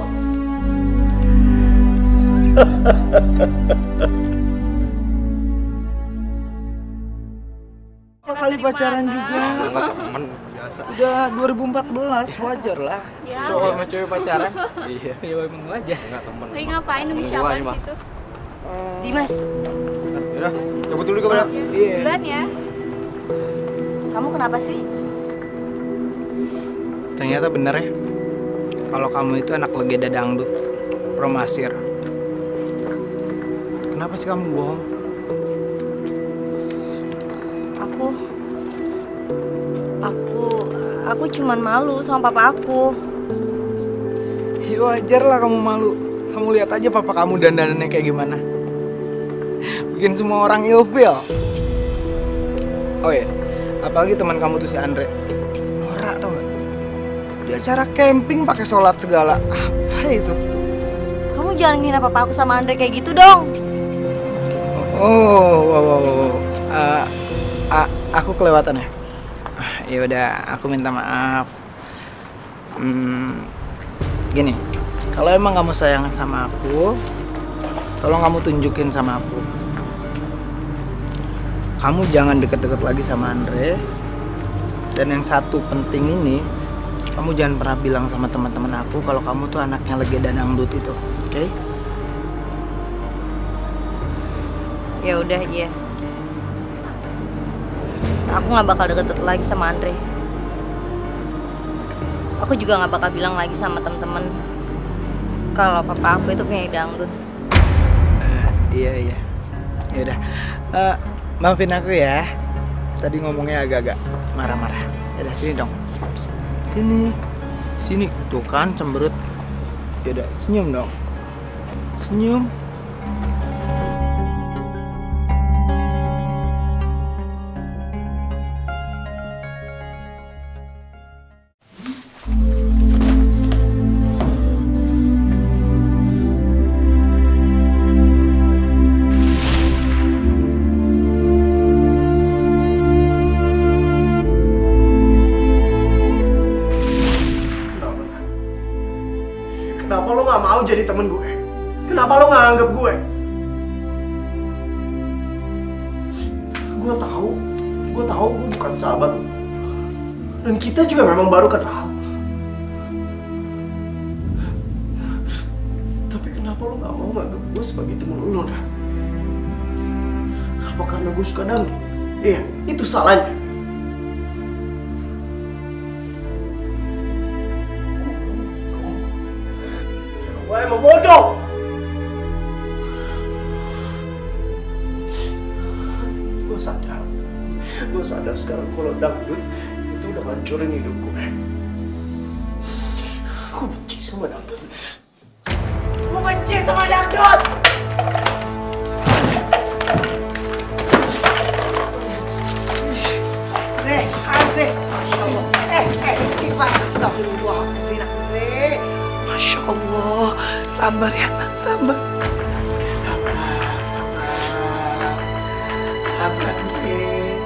Berapa kali pacaran juga? Temen biasa. Udah dua ribu empat belas, wajar lah. Ya. Cowok sama cewek pacaran. Iya. Ya emang wajar. Enggak temen. Lagi ngapain demi siapa di situ? Dimas. Ya, cabut dulu ke Iya. Duluan ya. Kamu kenapa sih? Ternyata bener ya. Kalau kamu itu anak legenda dangdut, Promasir. Kenapa sih kamu bohong? Aku, aku, aku cuman malu sama papa aku. Ya wajar lah kamu malu. Kamu lihat aja papa kamu dandanannya kayak gimana. Bikin semua orang ilfeel. Oh ya, apalagi teman kamu tuh si Andre. Norak tau gak? Di acara camping pakai sholat segala. Apa itu? Kamu jangan ngina papa aku sama Andre kayak gitu dong. Oh, wow, wow, wow. Uh, uh, aku kelewatan ya. Uh, ya udah, aku minta maaf. Hmm, gini, kalau emang kamu sayang sama aku, tolong kamu tunjukin sama aku. Kamu jangan deket-deket lagi sama Andre. Dan yang satu penting ini, kamu jangan pernah bilang sama teman-teman aku kalau kamu tuh anaknya legenda dangdut itu, oke? Okay? Ya udah, iya. aku nggak bakal deket lagi sama Andre. Aku juga nggak bakal bilang lagi sama temen-temen kalau papa aku itu punya dangdut. Uh, iya iya. Ya udah. Uh, maafin aku ya. Tadi ngomongnya agak-agak marah-marah. Ya udah sini dong. Sini. Sini. Tuh kan cemberut. Ya udah senyum dong. Senyum. Kenapa lo gak mau jadi temen gue? Kenapa lo gak anggap gue? Gue tahu, gue tahu gue bukan sahabat lo. Dan kita juga memang baru kenal. Tapi kenapa lo gak mau nganggap gue sebagai temen lo, Nah? Apa karena gue suka dangdut? Iya, itu salahnya. Gue emang bodoh. Gue sadar, gue sadar sekarang kalau dangdut itu udah ngancurin hidup gue. Gue benci sama dangdut. Gue benci sama dangdut. Andre, Andre, Masya Allah. Eh, eh, istighfar, astagfirullahaladzim, Andre. Masya Allah, sabar ya nak, sabar. Sabar, sabar. Sabar, Andre.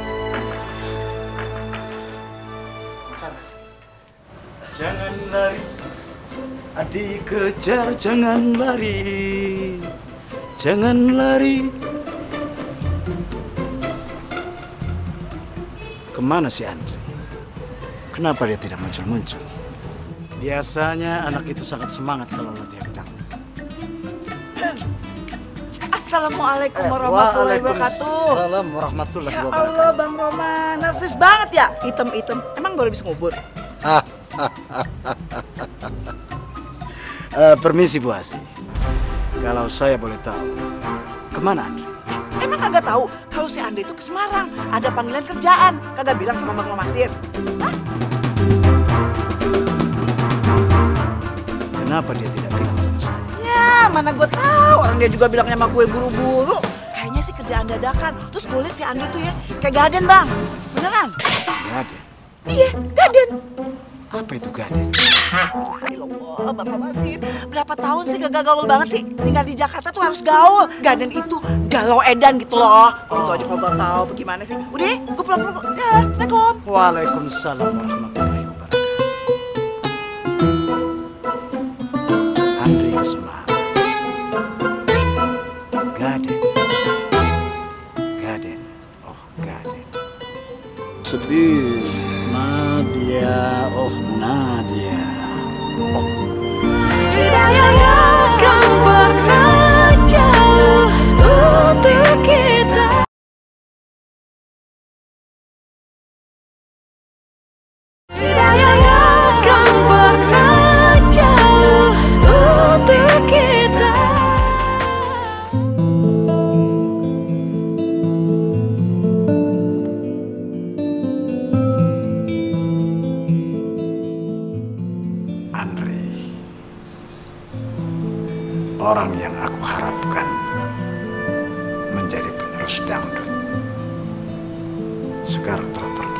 Sabar. Jangan lari, adik kejar, jangan lari. Jangan lari. Kemana si Andre? Kenapa dia tidak muncul-muncul? Biasanya anak itu sangat semangat kalau latihan dangdut. Assalamualaikum warahmatullahi wabarakatuh. Waalaikumsalam warahmatullahi Ya wabarakatuh. Allah, Bang Roman, narsis banget ya. Item-item, emang baru bisa ngubur? uh, permisi Bu Asi. Kalau saya boleh tahu, kemana Andre? Emang kagak tahu kalau si Andre itu ke Semarang, ada panggilan kerjaan. Kagak bilang sama Bang Romasir. Hah? Kenapa dia tidak bilang sama saya? Ya, mana gue tahu. Orang dia juga bilangnya sama gue buru-buru. Kayaknya sih kerjaan dadakan. Terus gue liat si Andre tuh ya, kayak Gaden, Bang. Beneran? Gaden? Iya, Gaden. Apa itu Gaden? Allah, Bang Romasir. Berapa tahun sih gak gaul banget sih? Tinggal di Jakarta tuh harus gaul. Gaden itu galau edan gitu loh. Itu aja kok gak tahu bagaimana sih. Udah, gue pulang-pulang. Ya, Assalamualaikum. Waalaikumsalam warahmatullahi wabarakatuh. Andre ke Semarang. Gaden. Gaden. Oh, Gaden. Sedih. Nadia. Oh, Nadia. Oh. Tidak akan pernah jauh untuk kita. Tidak akan pernah jauh untuk kita. Andre, orang yang aku harapkan menjadi penerus dangdut, sekarang telah pergi.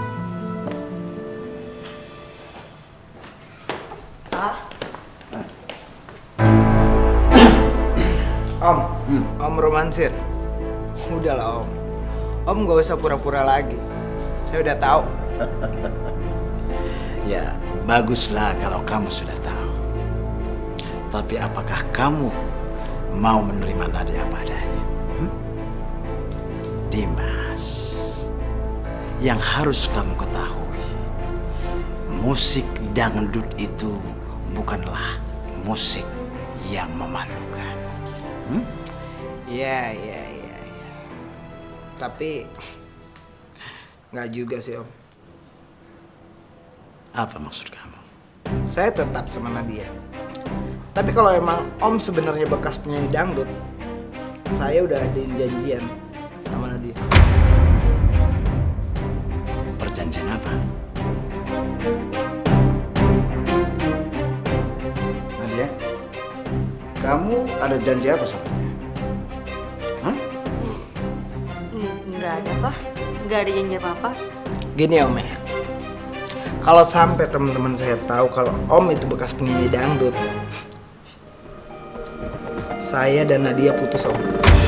Om, Om Romansir. Udahlah Om. Om gak usah pura-pura lagi. Saya udah tahu. Ya, baguslah kalau kamu sudah tahu. Tapi apakah kamu mau menerima Nadia apa adanya? Hmm? Dimas, yang harus kamu ketahui, musik dangdut itu bukanlah musik yang memalukan. Hmm? Iya, iya, iya, iya. Tapi Nggak juga sih Om. Apa maksud kamu? Saya tetap sama Nadia. Tapi kalau emang Om sebenarnya bekas penyanyi dangdut, saya udah adain janjian sama Nadia. Perjanjian apa? Nadia, kamu ada janji apa sama dia? Hah? Nggak ada, Pak. Nggak ada janji apa-apa. Gini Om ya, kalau sampai teman-teman saya tahu kalau Om itu bekas penyanyi dangdut, saya dan Nadia putus Om.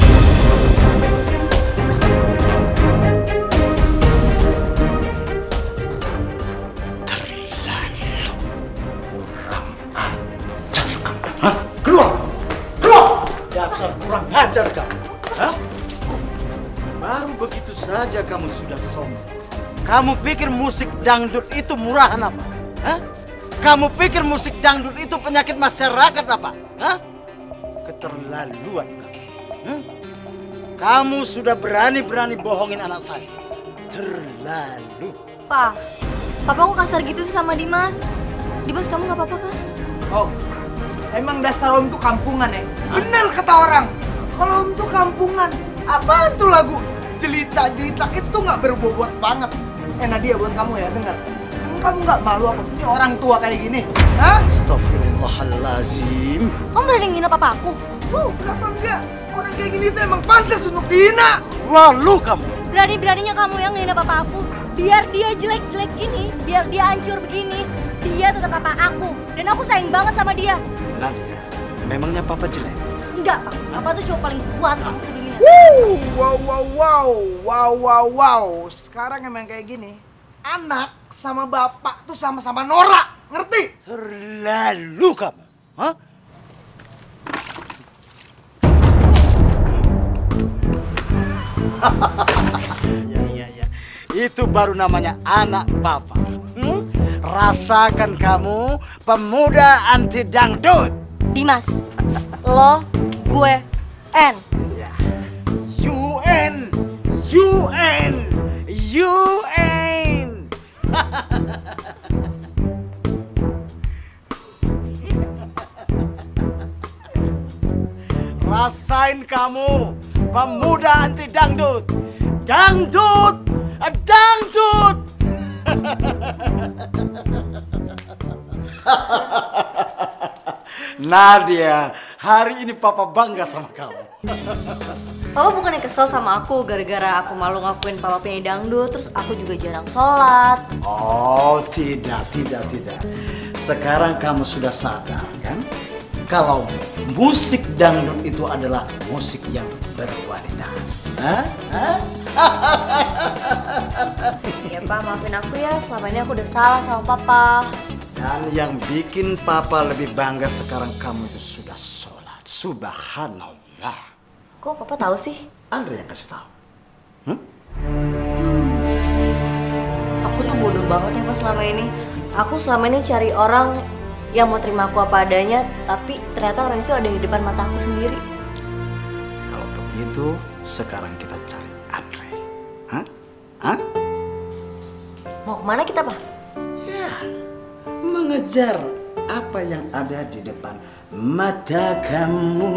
Dasar kurang ajar kamu. Hah? Baru begitu saja kamu sudah sombong. Kamu pikir musik dangdut itu murahan apa? Hah? Kamu pikir musik dangdut itu penyakit masyarakat apa? Hah? Keterlaluan kamu. Hmm? Kamu sudah berani-berani bohongin anak saya. Terlalu. Pa, Papa kok kasar gitu sih sama Dimas? Dimas, kamu nggak apa-apa kan? Oh, emang dasar Om tuh kampungan ya? Bener kata orang. Kalau Om tuh kampungan, apaan tuh lagu jelita-jelita itu nggak berbobot banget. Eh Nadia, buat kamu ya, dengar. Kamu nggak malu apa punya orang tua kayak gini? Hah? Astagfirullahalazim. Kamu berani ngina papa aku? Oh, kenapa enggak? Orang kayak gini tuh emang pantas untuk dihina. Lalu kamu? Berani-beraninya kamu yang ngina papa aku. Biar dia jelek-jelek gini, biar dia hancur begini, dia tetap papa aku. Dan aku sayang banget sama dia. Nadia, memangnya papa jelek? Enggak, Pak. Papa tuh cowok paling kuat kamu sedunia. Wow, wow, wow, wow, wow, wow, wow. Sekarang emang kayak gini. Anak sama bapak tuh sama-sama norak, ngerti? Terlalu kamu, hah? Ya, ya, ya. Itu baru namanya anak papa. Hmm? Rasakan kamu, pemuda anti dangdut. Dimas, lo, gue, N. Ya. U N, U N, U N. Rasain kamu, pemuda anti dangdut. Dangdut, dangdut. Nadia, hari ini papa bangga sama kamu. Papa bukannya kesel sama aku gara-gara aku malu ngakuin papa penyanyi dangdut, terus aku juga jarang sholat. Oh, tidak, tidak, tidak. Sekarang kamu sudah sadar kan? Kalau musik dangdut itu adalah musik yang berkualitas. Hah? Hah? Ya Pak, maafin aku ya, selama ini aku udah salah sama papa. Dan yang bikin papa lebih bangga sekarang kamu itu sudah sholat. Subhanallah. Kok papa tahu sih? Andre yang kasih tahu. Hmm? Aku tuh bodoh banget ya Pak selama ini. Aku selama ini cari orang yang mau terima aku apa adanya, tapi ternyata orang itu ada di depan mata aku sendiri. Kalau begitu, sekarang kita cari Andre. Hah? Hah? Mau kemana kita, Pak? Ya, mengejar apa yang ada di depan mata kamu.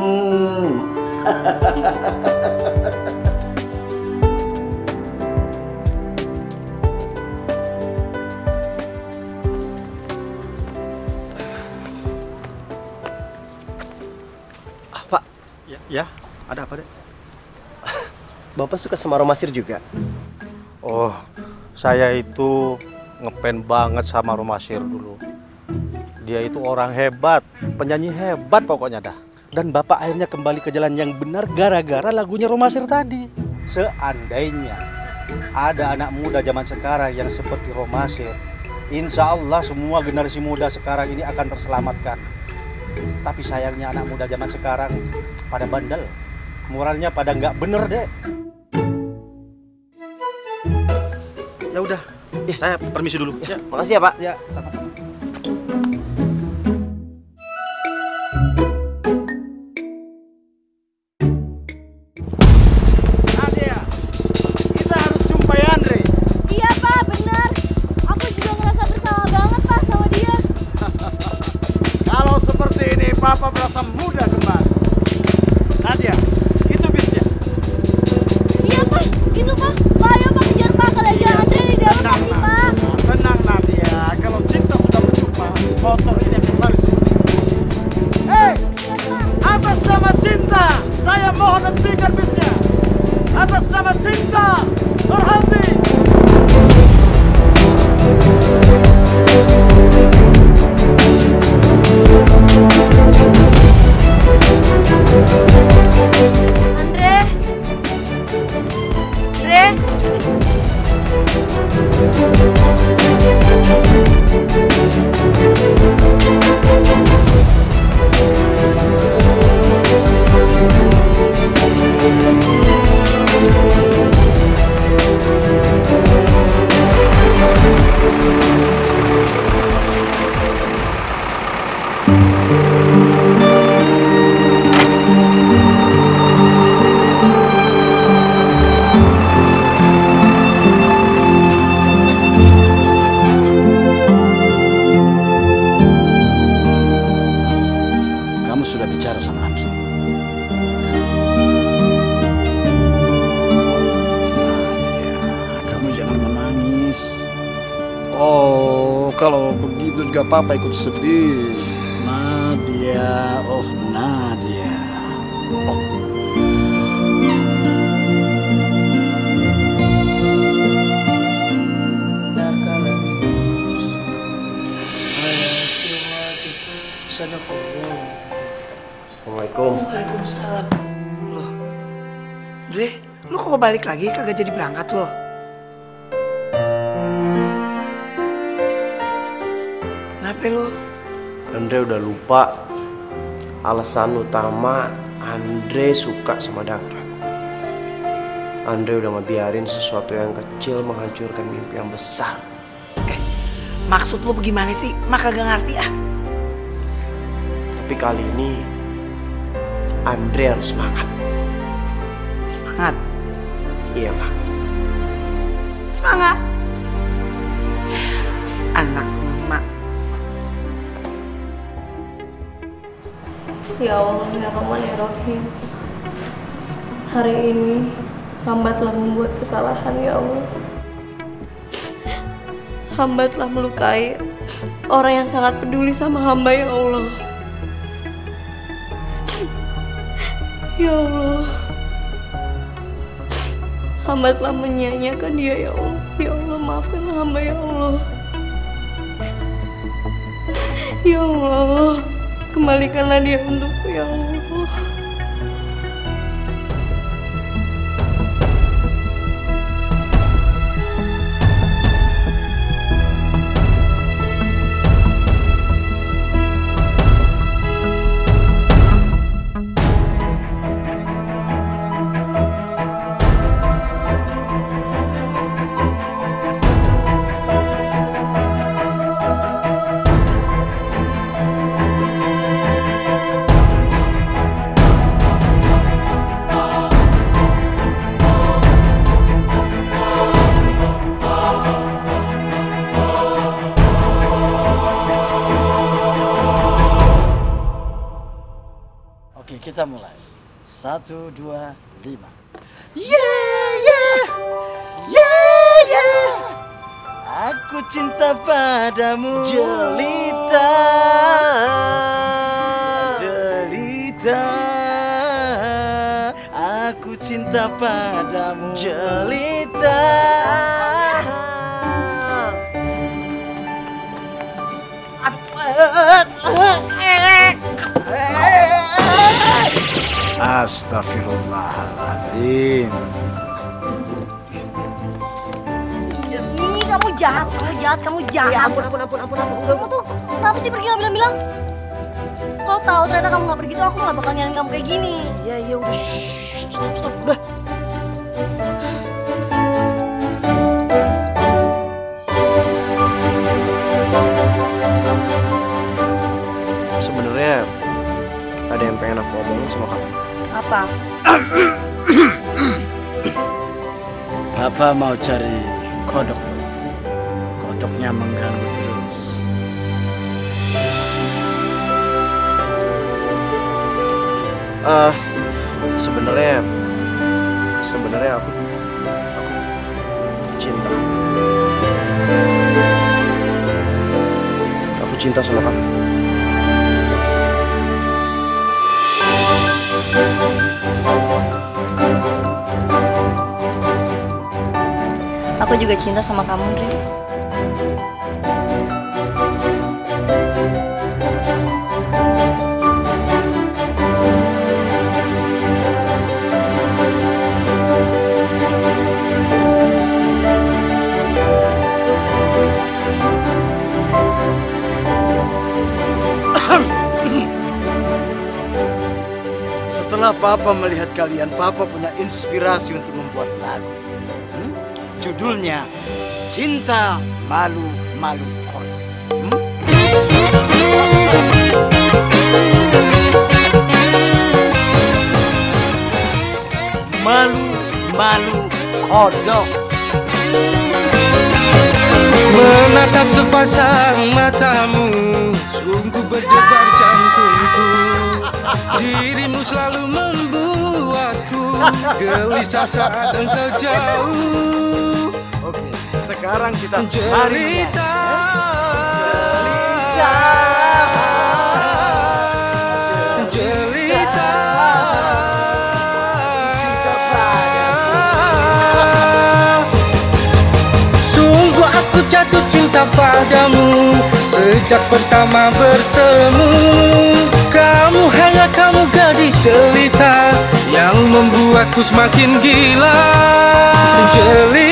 Pak, ya, ya, ada apa deh? Bapak suka sama Romasir juga? Oh, saya itu ngepen banget sama Romasir dulu. Dia itu orang hebat, penyanyi hebat pokoknya dah. Dan Bapak akhirnya kembali ke jalan yang benar gara-gara lagunya Romasir tadi. Seandainya ada anak muda zaman sekarang yang seperti Romasir, insya Allah semua generasi muda sekarang ini akan terselamatkan. Tapi sayangnya anak muda zaman sekarang pada bandel, moralnya pada nggak bener deh. Ya udah, eh, saya permisi dulu. Ya, makasih ya Pak. Ya, sama-sama. Nadia, kita harus jumpai Andre. Iya Saya mohon hentikan bisnya. Atas nama cinta, berhenti. Andre. Kamu sudah bicara sama Andre? Kamu jangan menangis. Oh, kalau begitu juga Papa ikut sedih. Nadia, oh Nadia. Oh. Assalamualaikum. Waalaikumsalam. Loh, Dre, lu kok balik lagi kagak jadi berangkat loh? Kenapa lo? Andre udah lupa alasan utama Andre suka sama dangdut. Andre udah ngebiarin sesuatu yang kecil menghancurkan mimpi yang besar. Eh, maksud lu bagaimana sih? Mak kagak ngerti ah. Tapi kali ini Andre harus semangat. Semangat? Iya, Mak. Semangat? Anak emak. Ya Allah, ya Rahman, ya Rahim. Hari ini hamba telah membuat kesalahan, ya Allah. Hamba telah melukai orang yang sangat peduli sama hamba, ya Allah. Ya Allah, hamba telah menyia-nyiakan dia, ya Allah. Ya Allah, maafkanlah hamba, ya Allah. Ya Allah, kembalikanlah dia untukku, ya Allah. Oke, kita mulai. Satu, dua, lima. Yeah, yeah, yeah, yeah. Aku cinta padamu, jelita, jelita. Aku cinta padamu, jelita. Astagfirullahaladzim. Ih, kamu jahat, kamu jahat, kamu jahat. Ya ampun, ampun, ampun, ampun, ampun. Kamu tuh kenapa sih pergi nggak bilang-bilang? Kalau tahu ternyata kamu nggak pergi tuh aku nggak bakal nyariin kamu kayak gini. Iya, iya, udah. Shh, stop, stop, udah. Sebenarnya ada yang pengen aku omongin sama kamu. Apa? Papa mau cari kodok. Kodoknya mengganggu terus. Uh, sebenarnya, sebenarnya aku, aku cinta. Aku cinta sama kamu. Aku juga cinta sama kamu, Andre. Setelah Papa melihat kalian, Papa punya inspirasi untuk membuat lagu. Hmm? Judulnya Cinta Malu Malu Kodok. Hmm? Malu Malu Kodok. Menatap sepasang matamu, sungguh berdebar jantungku. Dirimu selalu membuatku gelisah saat engkau jauh. Oke, sekarang kita Jelita, Jelita, sungguh aku jatuh cinta padamu sejak pertama bertemu. Kamu hangat, kamu gadis jelita yang membuatku semakin gila. Jelita.